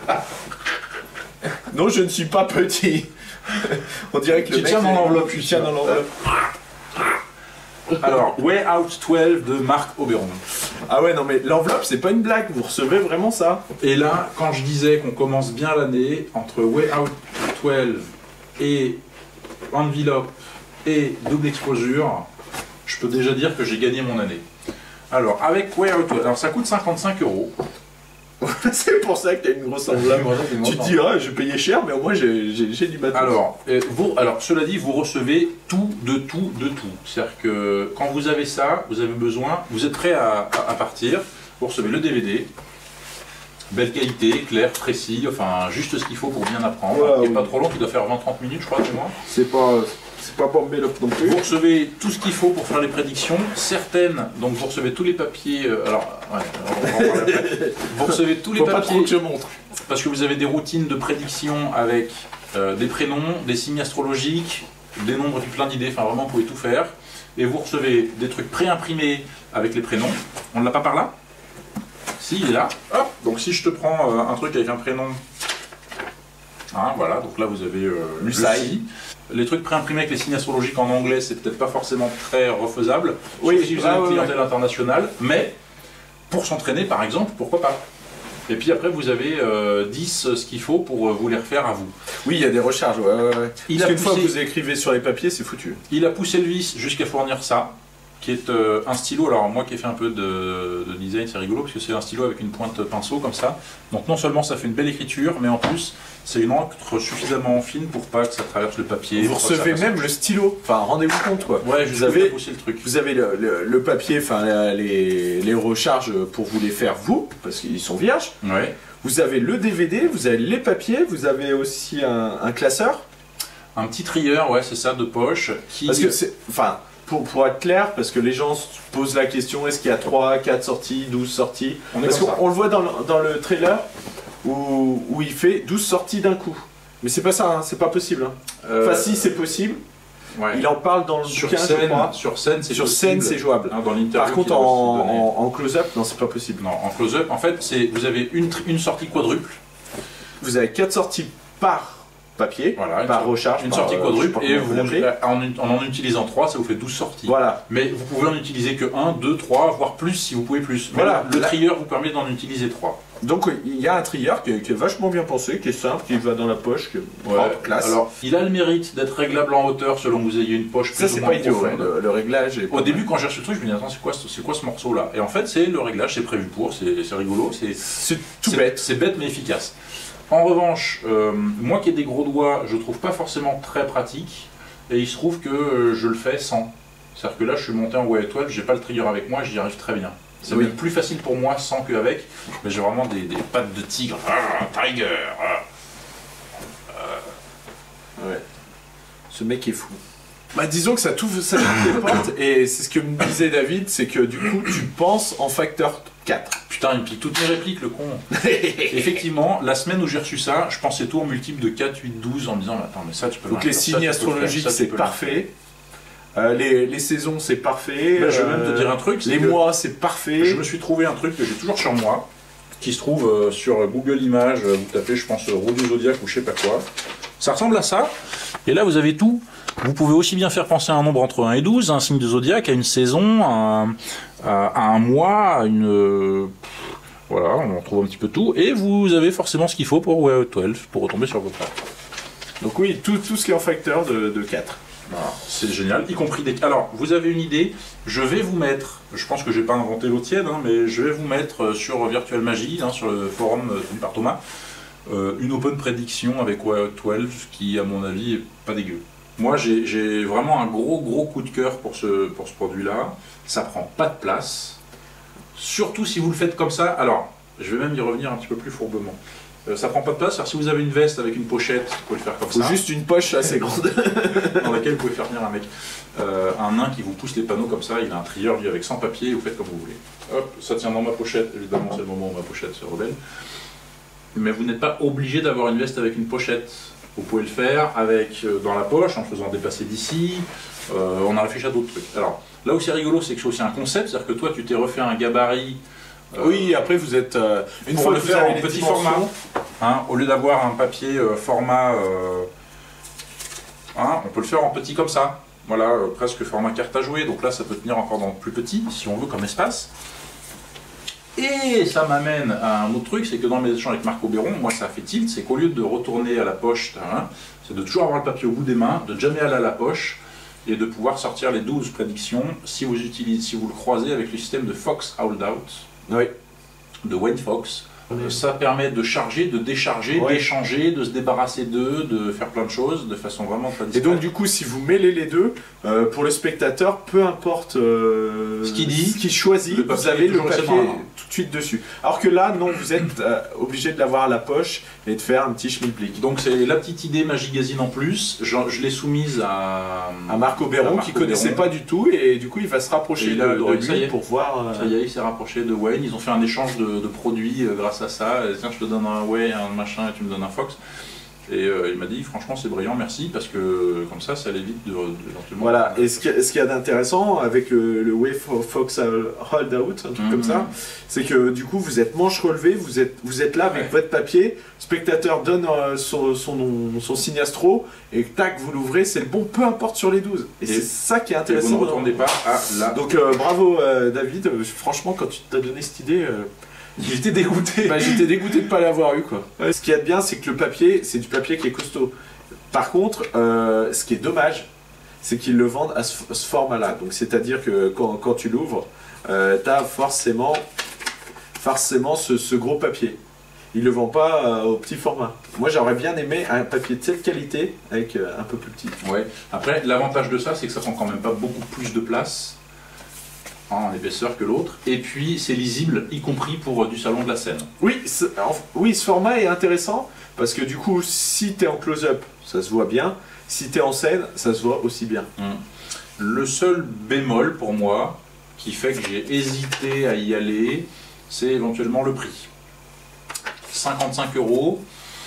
[SPEAKER 2] Non, je ne suis pas petit. On dirait que le
[SPEAKER 1] Tu
[SPEAKER 2] mec,
[SPEAKER 1] tiens dans
[SPEAKER 2] il-
[SPEAKER 1] l'enveloppe,
[SPEAKER 2] Tu
[SPEAKER 1] tu
[SPEAKER 2] tiens
[SPEAKER 1] tiens.
[SPEAKER 2] dans l'enveloppe.
[SPEAKER 1] Alors, Way Out douze de Marc Oberon.
[SPEAKER 2] Ah ouais, non mais l'enveloppe, c'est pas une blague. Vous recevez vraiment ça.
[SPEAKER 1] Et là, quand je disais qu'on commence bien l'année, entre Way Out douze et Envelope et Double Exposure, je peux déjà dire que j'ai gagné mon année. Alors, avec Way Out douze, alors ça coûte cinquante-cinq euros.
[SPEAKER 2] C'est pour ça que t'as une grosse enveloppe. Tu te dis, ah, je payais cher, mais au moins j'ai j'ai- j'ai du matos.
[SPEAKER 1] Alors, euh, vous, alors, cela dit, vous recevez tout, de tout, de tout. C'est-à-dire que quand vous avez ça, vous avez besoin, vous êtes prêt à, à- à partir, vous recevez le D V D, belle qualité, clair, précis, enfin juste ce qu'il faut pour bien apprendre,
[SPEAKER 2] Ouais,
[SPEAKER 1] qui n'est
[SPEAKER 2] oui.
[SPEAKER 1] pas trop long, qui doit faire vingt à trente minutes, je crois, chez moi.
[SPEAKER 2] C'est pas, c'est pas pour Bellop non plus.
[SPEAKER 1] Vous recevez tout ce qu'il faut pour faire les prédictions. Certaines, donc vous recevez tous les papiers. Euh, alors, ouais, on va en parler après. Vous recevez tous les
[SPEAKER 2] Faut
[SPEAKER 1] papiers.
[SPEAKER 2] pas trop que je montre.
[SPEAKER 1] Parce que vous avez des routines de prédiction avec euh, des prénoms, des signes astrologiques, des nombres, plein d'idées. Enfin, vraiment, vous pouvez tout faire. Et vous recevez des trucs préimprimés avec les prénoms. On ne l'a pas par là? Si, il est là. Hop. Donc si je te prends euh, un truc avec un prénom. Hein, voilà, donc là vous avez euh, le si. Les trucs préimprimés avec les signes astrologiques en anglais, c'est peut-être pas forcément très refaisable.
[SPEAKER 2] Oui,
[SPEAKER 1] sauf si vous avez
[SPEAKER 2] ah,
[SPEAKER 1] une
[SPEAKER 2] ouais,
[SPEAKER 1] clientèle
[SPEAKER 2] ouais.
[SPEAKER 1] internationale, mais pour s'entraîner par exemple, pourquoi pas. Et puis après vous avez euh, dix euh, ce qu'il faut pour euh, vous les refaire à vous.
[SPEAKER 2] Oui, il y a des recharges, ouais, ouais, ouais.
[SPEAKER 1] Il
[SPEAKER 2] Parce
[SPEAKER 1] a
[SPEAKER 2] qu'une fois que
[SPEAKER 1] poussé-
[SPEAKER 2] vous écrivez sur les papiers, c'est foutu.
[SPEAKER 1] Il a poussé le vice jusqu'à fournir ça, qui est euh, un stylo. Alors moi qui ai fait un peu de, de design, c'est rigolo parce que c'est un stylo avec une pointe pinceau comme ça. Donc non seulement ça fait une belle écriture, mais en plus c'est une encre suffisamment fine pour pas que ça traverse le papier.
[SPEAKER 2] Vous
[SPEAKER 1] pour pas que ça
[SPEAKER 2] recevez
[SPEAKER 1] passe.
[SPEAKER 2] même le stylo. Enfin, rendez-vous compte, quoi.
[SPEAKER 1] Ouais,
[SPEAKER 2] vous
[SPEAKER 1] vous
[SPEAKER 2] avez-
[SPEAKER 1] avez poussé le truc.
[SPEAKER 2] Vous avez le, le- le papier, enfin la- les, les recharges pour vous les faire vous, parce qu'ils sont vierges.
[SPEAKER 1] Ouais.
[SPEAKER 2] Vous avez le D V D, vous avez les papiers, vous avez aussi un, un classeur.
[SPEAKER 1] Un petit trieur, ouais, c'est ça, de poche. Qui...
[SPEAKER 2] Parce que c'est. Enfin, pour, pour être clair, parce que les gens se posent la question est-ce qu'il y a trois, quatre sorties, douze sorties?
[SPEAKER 1] On est
[SPEAKER 2] Parce
[SPEAKER 1] comme ça.
[SPEAKER 2] qu'on on le voit dans le, dans le trailer où, où il fait douze sorties d'un coup. Mais c'est pas ça, hein, c'est pas possible. Hein.
[SPEAKER 1] Euh,
[SPEAKER 2] Enfin, si, c'est possible.
[SPEAKER 1] ouais.
[SPEAKER 2] Il en parle dans le
[SPEAKER 1] sur
[SPEAKER 2] bouquin, je
[SPEAKER 1] scène,
[SPEAKER 2] crois.
[SPEAKER 1] sur scène, c'est
[SPEAKER 2] Sur
[SPEAKER 1] possible.
[SPEAKER 2] scène, c'est jouable.
[SPEAKER 1] Hein, dans l'interview
[SPEAKER 2] Par
[SPEAKER 1] qu'il
[SPEAKER 2] contre,
[SPEAKER 1] a
[SPEAKER 2] en,
[SPEAKER 1] aussi donné.
[SPEAKER 2] en- en close-up, non, c'est pas possible.
[SPEAKER 1] Non, en close-up, en fait, c'est vous avez une, tri- une sortie quadruple.
[SPEAKER 2] Vous avez quatre sorties par papier,
[SPEAKER 1] Voilà, une
[SPEAKER 2] par
[SPEAKER 1] sortie-
[SPEAKER 2] recharge.
[SPEAKER 1] Une
[SPEAKER 2] par,
[SPEAKER 1] sortie
[SPEAKER 2] euh,
[SPEAKER 1] quadruple,
[SPEAKER 2] je sais pas
[SPEAKER 1] et
[SPEAKER 2] comment
[SPEAKER 1] vous,
[SPEAKER 2] l'appelez.
[SPEAKER 1] en, en en utilisant trois, ça vous fait douze sorties.
[SPEAKER 2] Voilà.
[SPEAKER 1] Mais vous pouvez en utiliser que un, deux, trois, voire plus si vous pouvez plus. Mais
[SPEAKER 2] Voilà.
[SPEAKER 1] Le
[SPEAKER 2] Là-
[SPEAKER 1] trieur vous permet d'en utiliser trois.
[SPEAKER 2] Donc oui, il y a un trieur qui est, qui est vachement bien pensé, qui est simple, qui va dans la poche, qui est propre, classe.
[SPEAKER 1] Alors, il a le mérite d'être réglable en hauteur selon que vous ayez une poche
[SPEAKER 2] ça
[SPEAKER 1] plus
[SPEAKER 2] c'est
[SPEAKER 1] ou moins
[SPEAKER 2] pas idiot,
[SPEAKER 1] profonde.
[SPEAKER 2] ouais, le, le réglage est pas
[SPEAKER 1] Au
[SPEAKER 2] mal.
[SPEAKER 1] début, quand j'ai reçu le truc, je me dis attends, c'est quoi, ce- c'est quoi ce morceau-là? Et en fait, c'est le réglage, c'est prévu pour, c'est c'est rigolo, c'est
[SPEAKER 2] c'est tout
[SPEAKER 1] c'est-
[SPEAKER 2] bête.
[SPEAKER 1] C'est bête mais efficace. En revanche, euh, moi qui ai des gros doigts, je trouve pas forcément très pratique, et il se trouve que euh, je le fais sans. C'est-à-dire que là, je suis monté en Way étoile, j'ai pas le trieur avec moi, j'y arrive très bien. C'est
[SPEAKER 2] Oui.
[SPEAKER 1] même plus facile pour moi sans qu'avec, mais j'ai vraiment des, des pattes de tigre. Ah, tiger ah.
[SPEAKER 2] Ouais. Ce mec est fou. Bah disons que ça t'ouvre ça t'ouvre des portes, et c'est ce que me disait David, c'est que du coup tu penses en facteur quatre.
[SPEAKER 1] Putain, il me pique toutes mes répliques, le con. Effectivement, la semaine où j'ai reçu ça, je pensais tout en multiple de quatre, huit, douze en me disant, mais attends, mais ça tu peux
[SPEAKER 2] Donc
[SPEAKER 1] le
[SPEAKER 2] les
[SPEAKER 1] faire, ça,
[SPEAKER 2] signes
[SPEAKER 1] tu peux le faire,
[SPEAKER 2] astrologiques
[SPEAKER 1] ça, tu
[SPEAKER 2] c'est
[SPEAKER 1] peux le
[SPEAKER 2] parfait. Euh, les, les saisons c'est parfait.
[SPEAKER 1] Bah, je vais même
[SPEAKER 2] Euh,
[SPEAKER 1] te dire un truc, c'est
[SPEAKER 2] Les
[SPEAKER 1] que-
[SPEAKER 2] mois c'est parfait.
[SPEAKER 1] Je me suis trouvé un truc que j'ai toujours sur moi, qui se trouve euh, sur Google Images, euh, vous tapez je pense euh, roue du zodiaque ou je sais pas quoi. Ça ressemble à ça, et là vous avez tout. Vous pouvez aussi bien faire penser à un nombre entre un et douze, un signe de zodiaque, à une saison, à un, à- à un mois, à une... euh, voilà, on en trouve un petit peu tout, et vous avez forcément ce qu'il faut pour Way douze, pour retomber sur votre carte.
[SPEAKER 2] Donc oui, tout, tout ce qui est en facteur de, de quatre.
[SPEAKER 1] Voilà, c'est génial, y compris des... Alors, vous avez une idée, je vais vous mettre, je pense que je n'ai pas inventé l'eau tiède, hein, mais je vais vous mettre euh, sur Virtual Magie, hein, sur le forum euh, tenu par Thomas, euh, une open prédiction avec Way douze qui, à mon avis, est pas dégueu. Moi, j'ai j'ai vraiment un gros gros coup de cœur pour ce, pour ce produit-là. Ça prend pas de place, surtout si vous le faites comme ça. Alors, je vais même y revenir un petit peu plus fourbement. Euh, ça prend pas de place, alors si vous avez une veste avec une pochette, vous pouvez le faire comme
[SPEAKER 2] Faut
[SPEAKER 1] ça.
[SPEAKER 2] juste une poche assez grande.
[SPEAKER 1] Dans laquelle vous pouvez faire venir un mec, euh, un nain qui vous pousse les panneaux comme ça, il a un trieur lui avec cent papiers, vous faites comme vous voulez. Hop, ça tient dans ma pochette, évidemment c'est le moment où ma pochette se rebelle. Mais vous n'êtes pas obligé d'avoir une veste avec une pochette. Vous pouvez le faire avec euh, dans la poche, en le faisant dépasser d'ici, euh, on a réfléchi à d'autres trucs. Alors, là où c'est rigolo, c'est que c'est aussi un concept, c'est-à-dire que toi tu t'es refait un gabarit. euh,
[SPEAKER 2] Oui, après vous êtes... euh, une
[SPEAKER 1] pour
[SPEAKER 2] fois
[SPEAKER 1] le
[SPEAKER 2] que vous
[SPEAKER 1] faire
[SPEAKER 2] avez
[SPEAKER 1] en
[SPEAKER 2] les
[SPEAKER 1] petit
[SPEAKER 2] dimensions,
[SPEAKER 1] format. Hein, au lieu d'avoir un papier euh, format, euh, hein, on peut le faire en petit comme ça, voilà, euh, presque format carte à jouer, donc là ça peut tenir encore dans le plus petit, si on veut, comme espace. Et ça m'amène à un autre truc, c'est que dans mes échanges avec Marco Béron, moi ça fait tilt, c'est qu'au lieu de retourner à la poche, hein, c'est de toujours avoir le papier au bout des mains, de jamais aller à la poche, et de pouvoir sortir les douze prédictions si vous, utilisez, si vous le croisez avec le système de Fox Holdout,
[SPEAKER 2] Oui.
[SPEAKER 1] de Wayne Fox. Ça permet de charger, de décharger,
[SPEAKER 2] Ouais.
[SPEAKER 1] d'échanger, de se débarrasser d'eux, de faire plein de choses de façon vraiment très
[SPEAKER 2] Et
[SPEAKER 1] discrète.
[SPEAKER 2] donc du coup, si vous mêlez les deux, euh, pour le spectateur, peu importe euh,
[SPEAKER 1] Ce qu'il dit,
[SPEAKER 2] ce qu'il choisit,
[SPEAKER 1] le papier
[SPEAKER 2] vous avez
[SPEAKER 1] est
[SPEAKER 2] le
[SPEAKER 1] toujours
[SPEAKER 2] papier
[SPEAKER 1] resté dans la main.
[SPEAKER 2] tout de suite dessus. Alors que là, non, vous êtes euh, obligé de l'avoir à la poche et de faire un petit schmilblick.
[SPEAKER 1] Donc c'est la petite idée Magigazine en plus, je, je l'ai soumise à,
[SPEAKER 2] À Marco Béron,
[SPEAKER 1] à Marco
[SPEAKER 2] qui connaissait
[SPEAKER 1] Béron.
[SPEAKER 2] pas du tout, et du coup, il va se rapprocher
[SPEAKER 1] Et il
[SPEAKER 2] de,
[SPEAKER 1] a
[SPEAKER 2] de
[SPEAKER 1] adoré,
[SPEAKER 2] lui
[SPEAKER 1] ça y est.
[SPEAKER 2] pour voir. euh,
[SPEAKER 1] Ça y est, il s'est rapproché de Wayne, ils ont fait un échange de, de produits euh, grâce à ça. Et, tiens, je te donne un Wayne, un machin, et tu me donnes un Fox. Et euh, il m'a dit, franchement, c'est brillant, merci, parce que comme ça, ça évite de, de, éventuellement-
[SPEAKER 2] Voilà, et ce qu'il y a- ce qu'il y a d'intéressant avec le, le Wave Fox Hold Out, un truc
[SPEAKER 1] Mhm.
[SPEAKER 2] comme ça, c'est que du coup vous êtes manche relevée, vous êtes, vous êtes là avec
[SPEAKER 1] Ouais.
[SPEAKER 2] votre papier, le spectateur donne euh, son, son, son signe astro, et tac, vous l'ouvrez, c'est le bon, peu importe sur les douze. Et,
[SPEAKER 1] Et-
[SPEAKER 2] c'est ça qui est
[SPEAKER 1] Et
[SPEAKER 2] intéressant.
[SPEAKER 1] vous ne retournez pas à la...
[SPEAKER 2] Donc euh, bravo euh, David, Euh, franchement quand tu t'as donné cette idée, euh,
[SPEAKER 1] Il était dégoûté.
[SPEAKER 2] bah, j'étais dégoûté de pas l'avoir eu quoi. Ce qu'il y a de bien, c'est que le papier, c'est du papier qui est costaud. Par contre, euh, ce qui est dommage, c'est qu'ils le vendent à ce, ce format-là. Donc c'est-à-dire que quand, quand tu l'ouvres, euh, tu as forcément, forcément ce, ce gros papier. Ils le vendent pas euh, au petit format. Moi j'aurais bien aimé un papier de cette qualité avec euh, un peu plus petit.
[SPEAKER 1] Ouais. Après, l'avantage de ça, c'est que ça prend quand même pas beaucoup plus de place en épaisseur que l'autre. Et puis, c'est lisible, y compris pour euh, du salon de la scène.
[SPEAKER 2] Oui, ce, en- oui, ce format est intéressant parce que du coup, si tu es en close-up, ça se voit bien. Si tu es en scène, ça se voit aussi bien.
[SPEAKER 1] Le seul bémol pour moi, qui fait que j'ai hésité à y aller, c'est éventuellement le prix. cinquante-cinq euros.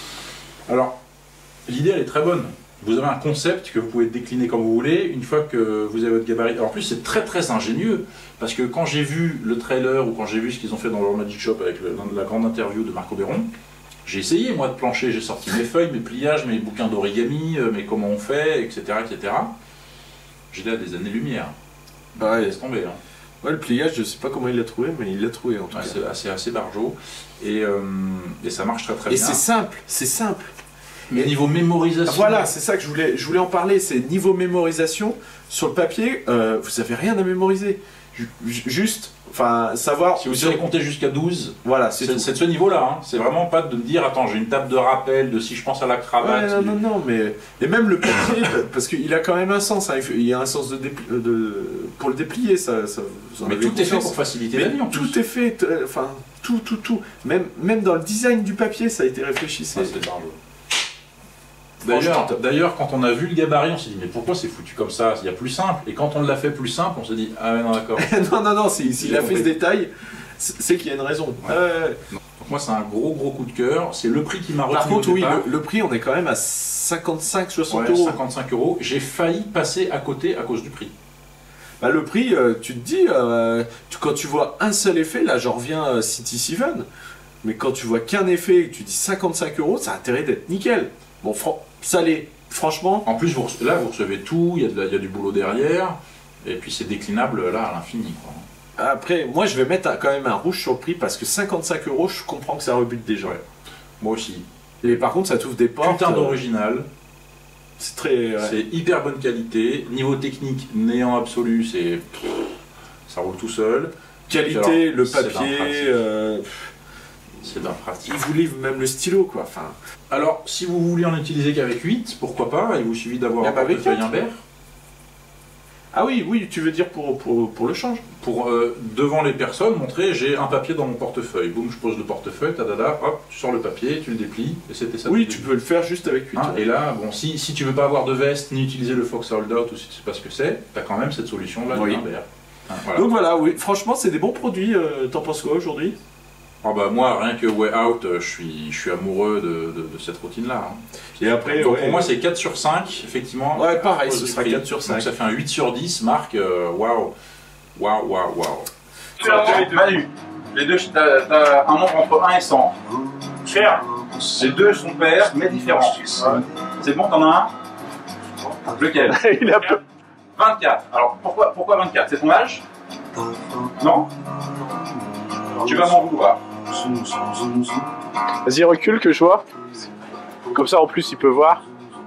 [SPEAKER 1] Alors, l'idée, elle est très bonne. Vous avez un concept que vous pouvez décliner comme vous voulez, une fois que vous avez votre gabarit. Alors, en plus, c'est très très ingénieux, parce que quand j'ai vu le trailer, ou quand j'ai vu ce qu'ils ont fait dans leur Magic Shop avec le- la grande interview de Marco Béron, j'ai essayé, moi, de plancher, j'ai sorti mes feuilles, mes pliages, mes bouquins d'origami, euh, mes comment on fait, et cetera, et cetera. J'étais à des années-lumière.
[SPEAKER 2] Bah, ouais.
[SPEAKER 1] Laisse tomber, hein.
[SPEAKER 2] Ouais, le pliage, je sais pas comment il l'a trouvé, mais il l'a trouvé en tout
[SPEAKER 1] Ouais,
[SPEAKER 2] cas.
[SPEAKER 1] c'est assez, assez barjot. Et, euh, et ça marche très très
[SPEAKER 2] Et
[SPEAKER 1] bien.
[SPEAKER 2] c'est simple, c'est simple.
[SPEAKER 1] Mais niveau mémorisation...
[SPEAKER 2] Voilà, c'est ça que je voulais, je voulais en parler, c'est niveau mémorisation. Sur le papier, euh, vous avez rien à mémoriser. Ju- ju- Juste, enfin, savoir...
[SPEAKER 1] Si vous savez compter jusqu'à douze,
[SPEAKER 2] Voilà, c'est
[SPEAKER 1] c'est
[SPEAKER 2] tout.
[SPEAKER 1] c'est de ce niveau-là. Hein. C'est vraiment pas de me dire, attends, j'ai une table de rappel, de si je pense à la cravate.
[SPEAKER 2] Ouais, non,
[SPEAKER 1] du-
[SPEAKER 2] non, non, mais... Et même le papier, parce qu'il a quand même un sens, hein, il faut- il y a un sens de, dépli- de... pour le déplier, ça, ça vous en
[SPEAKER 1] Mais
[SPEAKER 2] avez
[SPEAKER 1] tout est fait
[SPEAKER 2] conscience.
[SPEAKER 1] pour faciliter
[SPEAKER 2] Mais
[SPEAKER 1] la vie en plus.
[SPEAKER 2] tout est fait, t- euh, enfin, tout, tout, tout. Même, même dans le design du papier, ça a été réfléchi.
[SPEAKER 1] Ça,
[SPEAKER 2] c'est-
[SPEAKER 1] c'est barjot.
[SPEAKER 2] Franchement,
[SPEAKER 1] D'ailleurs,
[SPEAKER 2] top.
[SPEAKER 1] d'ailleurs, quand on a vu le gabarit, on s'est dit, mais pourquoi c'est foutu comme ça? Il y a plus simple. Et quand on l'a fait plus simple, on s'est dit, ah ouais, non, d'accord.
[SPEAKER 2] non, non, non, s'il s'il
[SPEAKER 1] J'ai
[SPEAKER 2] a fait
[SPEAKER 1] compris.
[SPEAKER 2] ce détail, c'est c'est qu'il y a une raison.
[SPEAKER 1] Ouais.
[SPEAKER 2] Euh,
[SPEAKER 1] Donc moi, c'est un gros, gros coup de cœur. C'est le prix qui m'a retenu
[SPEAKER 2] par contre,
[SPEAKER 1] au
[SPEAKER 2] oui,
[SPEAKER 1] départ.
[SPEAKER 2] le, le prix, on est quand même à cinquante-cinq soixante
[SPEAKER 1] Ouais,
[SPEAKER 2] euros.
[SPEAKER 1] cinquante-cinq euros. J'ai failli passer à côté à cause du prix.
[SPEAKER 2] Bah, le prix, euh, tu te dis, euh, tu- quand tu vois un seul effet, là j'en reviens à City Seven, mais quand tu vois qu'un effet et que tu dis cinquante-cinq euros, ça a intérêt d'être nickel. Bon, fran- ça l'est, franchement.
[SPEAKER 1] En plus, vous rece- là, vous recevez tout, il y, a de la- il y a du boulot derrière, et puis c'est déclinable là à l'infini. quoi.
[SPEAKER 2] Après, moi je vais mettre un- quand même un rouge sur le prix parce que cinquante-cinq euros, je comprends que ça rebute des gens.
[SPEAKER 1] Ouais. Moi aussi.
[SPEAKER 2] Et par contre, ça t'ouvre des portes.
[SPEAKER 1] Putain
[SPEAKER 2] euh,
[SPEAKER 1] d'original,
[SPEAKER 2] c'est très. ouais.
[SPEAKER 1] c'est hyper bonne qualité. Niveau technique, néant absolu, c'est. pff, ça roule tout seul.
[SPEAKER 2] Qualité,
[SPEAKER 1] Alors,
[SPEAKER 2] le
[SPEAKER 1] c'est d'un
[SPEAKER 2] papier.
[SPEAKER 1] pratique.
[SPEAKER 2] euh,
[SPEAKER 1] C'est d'un pratique.
[SPEAKER 2] Ils vous livrent même le stylo, quoi. Enfin,
[SPEAKER 1] Alors, si vous voulez en utiliser qu'avec huit, pourquoi pas, il vous suffit d'avoir
[SPEAKER 2] Y a
[SPEAKER 1] un
[SPEAKER 2] pas avec
[SPEAKER 1] portefeuille
[SPEAKER 2] quatre
[SPEAKER 1] Imbert.
[SPEAKER 2] ah oui, oui, tu veux dire pour, pour, pour le change.
[SPEAKER 1] Pour euh, devant les personnes, montrer j'ai un papier dans mon portefeuille. Boum, je pose le portefeuille, tadada, hop, tu sors le papier, tu le déplies, et c'était ça.
[SPEAKER 2] Oui,
[SPEAKER 1] tout
[SPEAKER 2] tu
[SPEAKER 1] le
[SPEAKER 2] peux le faire juste avec huit.
[SPEAKER 1] Hein, et là, bon, si, si tu veux pas avoir de veste, ni utiliser le Fox Hold Out, ou si tu sais pas ce que c'est, t'as quand même cette solution-là,
[SPEAKER 2] Oui.
[SPEAKER 1] de Imbert. Hein, voilà.
[SPEAKER 2] Donc voilà, oui, franchement, c'est des bons produits. euh, T'en penses quoi aujourd'hui?
[SPEAKER 1] Ah bah, moi, rien que Way Out, euh, je suis, je suis amoureux de, de- de cette routine-là. hein.
[SPEAKER 2] Et après,
[SPEAKER 1] Donc
[SPEAKER 2] ouais,
[SPEAKER 1] pour moi, c'est quatre sur cinq, effectivement.
[SPEAKER 2] Ouais, pareil,
[SPEAKER 1] à cause
[SPEAKER 2] ce
[SPEAKER 1] du
[SPEAKER 2] sera
[SPEAKER 1] prix.
[SPEAKER 2] quatre sur cinq.
[SPEAKER 1] Donc ça fait un huit sur dix, Marc, euh, waouh, waouh, waouh, waouh. Manu, les deux, t'as t'as un nombre entre un et cent. Cher. Les deux sont pairs, mais différents. C'est bon, t'en as un? Lequel?
[SPEAKER 2] Il a peu.
[SPEAKER 1] vingt-quatre. Alors pourquoi, pourquoi vingt-quatre? C'est ton âge? Non? Tu vas m'en vouloir.
[SPEAKER 4] Vas-y, recule que je vois. Comme ça, en plus, il peut voir.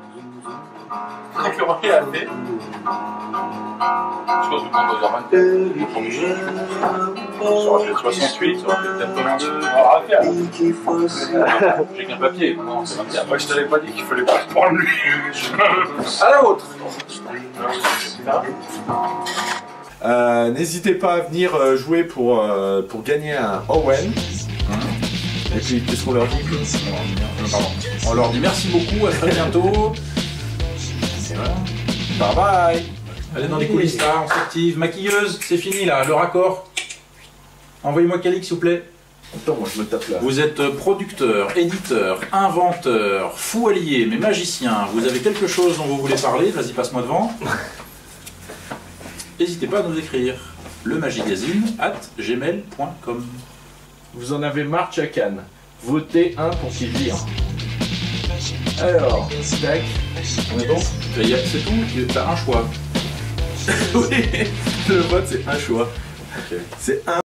[SPEAKER 1] Concurrent est à fait. Je pense que tu prends deux heures vingt-quatre. Ça aurait fait soixante-huit, ça aurait fait quatre-vingt-deux.
[SPEAKER 4] Ah, faire.
[SPEAKER 1] J'ai qu'un papier, non, c'est vingt-quatre.
[SPEAKER 4] Moi, je t'avais pas dit qu'il fallait pas se prendre lui.
[SPEAKER 1] À la vôtre.
[SPEAKER 2] Euh, N'hésitez pas à venir euh, jouer pour, euh, pour gagner un Owen. Et puis, qu'est-ce qu'on leur dit?
[SPEAKER 1] Pardon. On leur dit merci beaucoup, à très bientôt. Et voilà.
[SPEAKER 2] Bye bye.
[SPEAKER 1] Allez dans les coulisses là, on s'active. Maquilleuse, c'est fini là, le raccord. Envoyez-moi Calix s'il vous plaît.
[SPEAKER 2] Attends, moi je me tape là.
[SPEAKER 1] Vous êtes producteur, éditeur, inventeur, fou allié, mais magicien. Vous avez quelque chose dont vous voulez parler, vas-y passe-moi devant. N'hésitez pas à nous écrire. Le magigazine at gmail point com.
[SPEAKER 2] Vous en avez marre, Chacan. Votez un pour qu'il vire. Alors, tac. On est bon?
[SPEAKER 1] C'est tout, t'as un choix.
[SPEAKER 2] Oui, le vote c'est un choix.
[SPEAKER 1] Ok.
[SPEAKER 2] C'est un.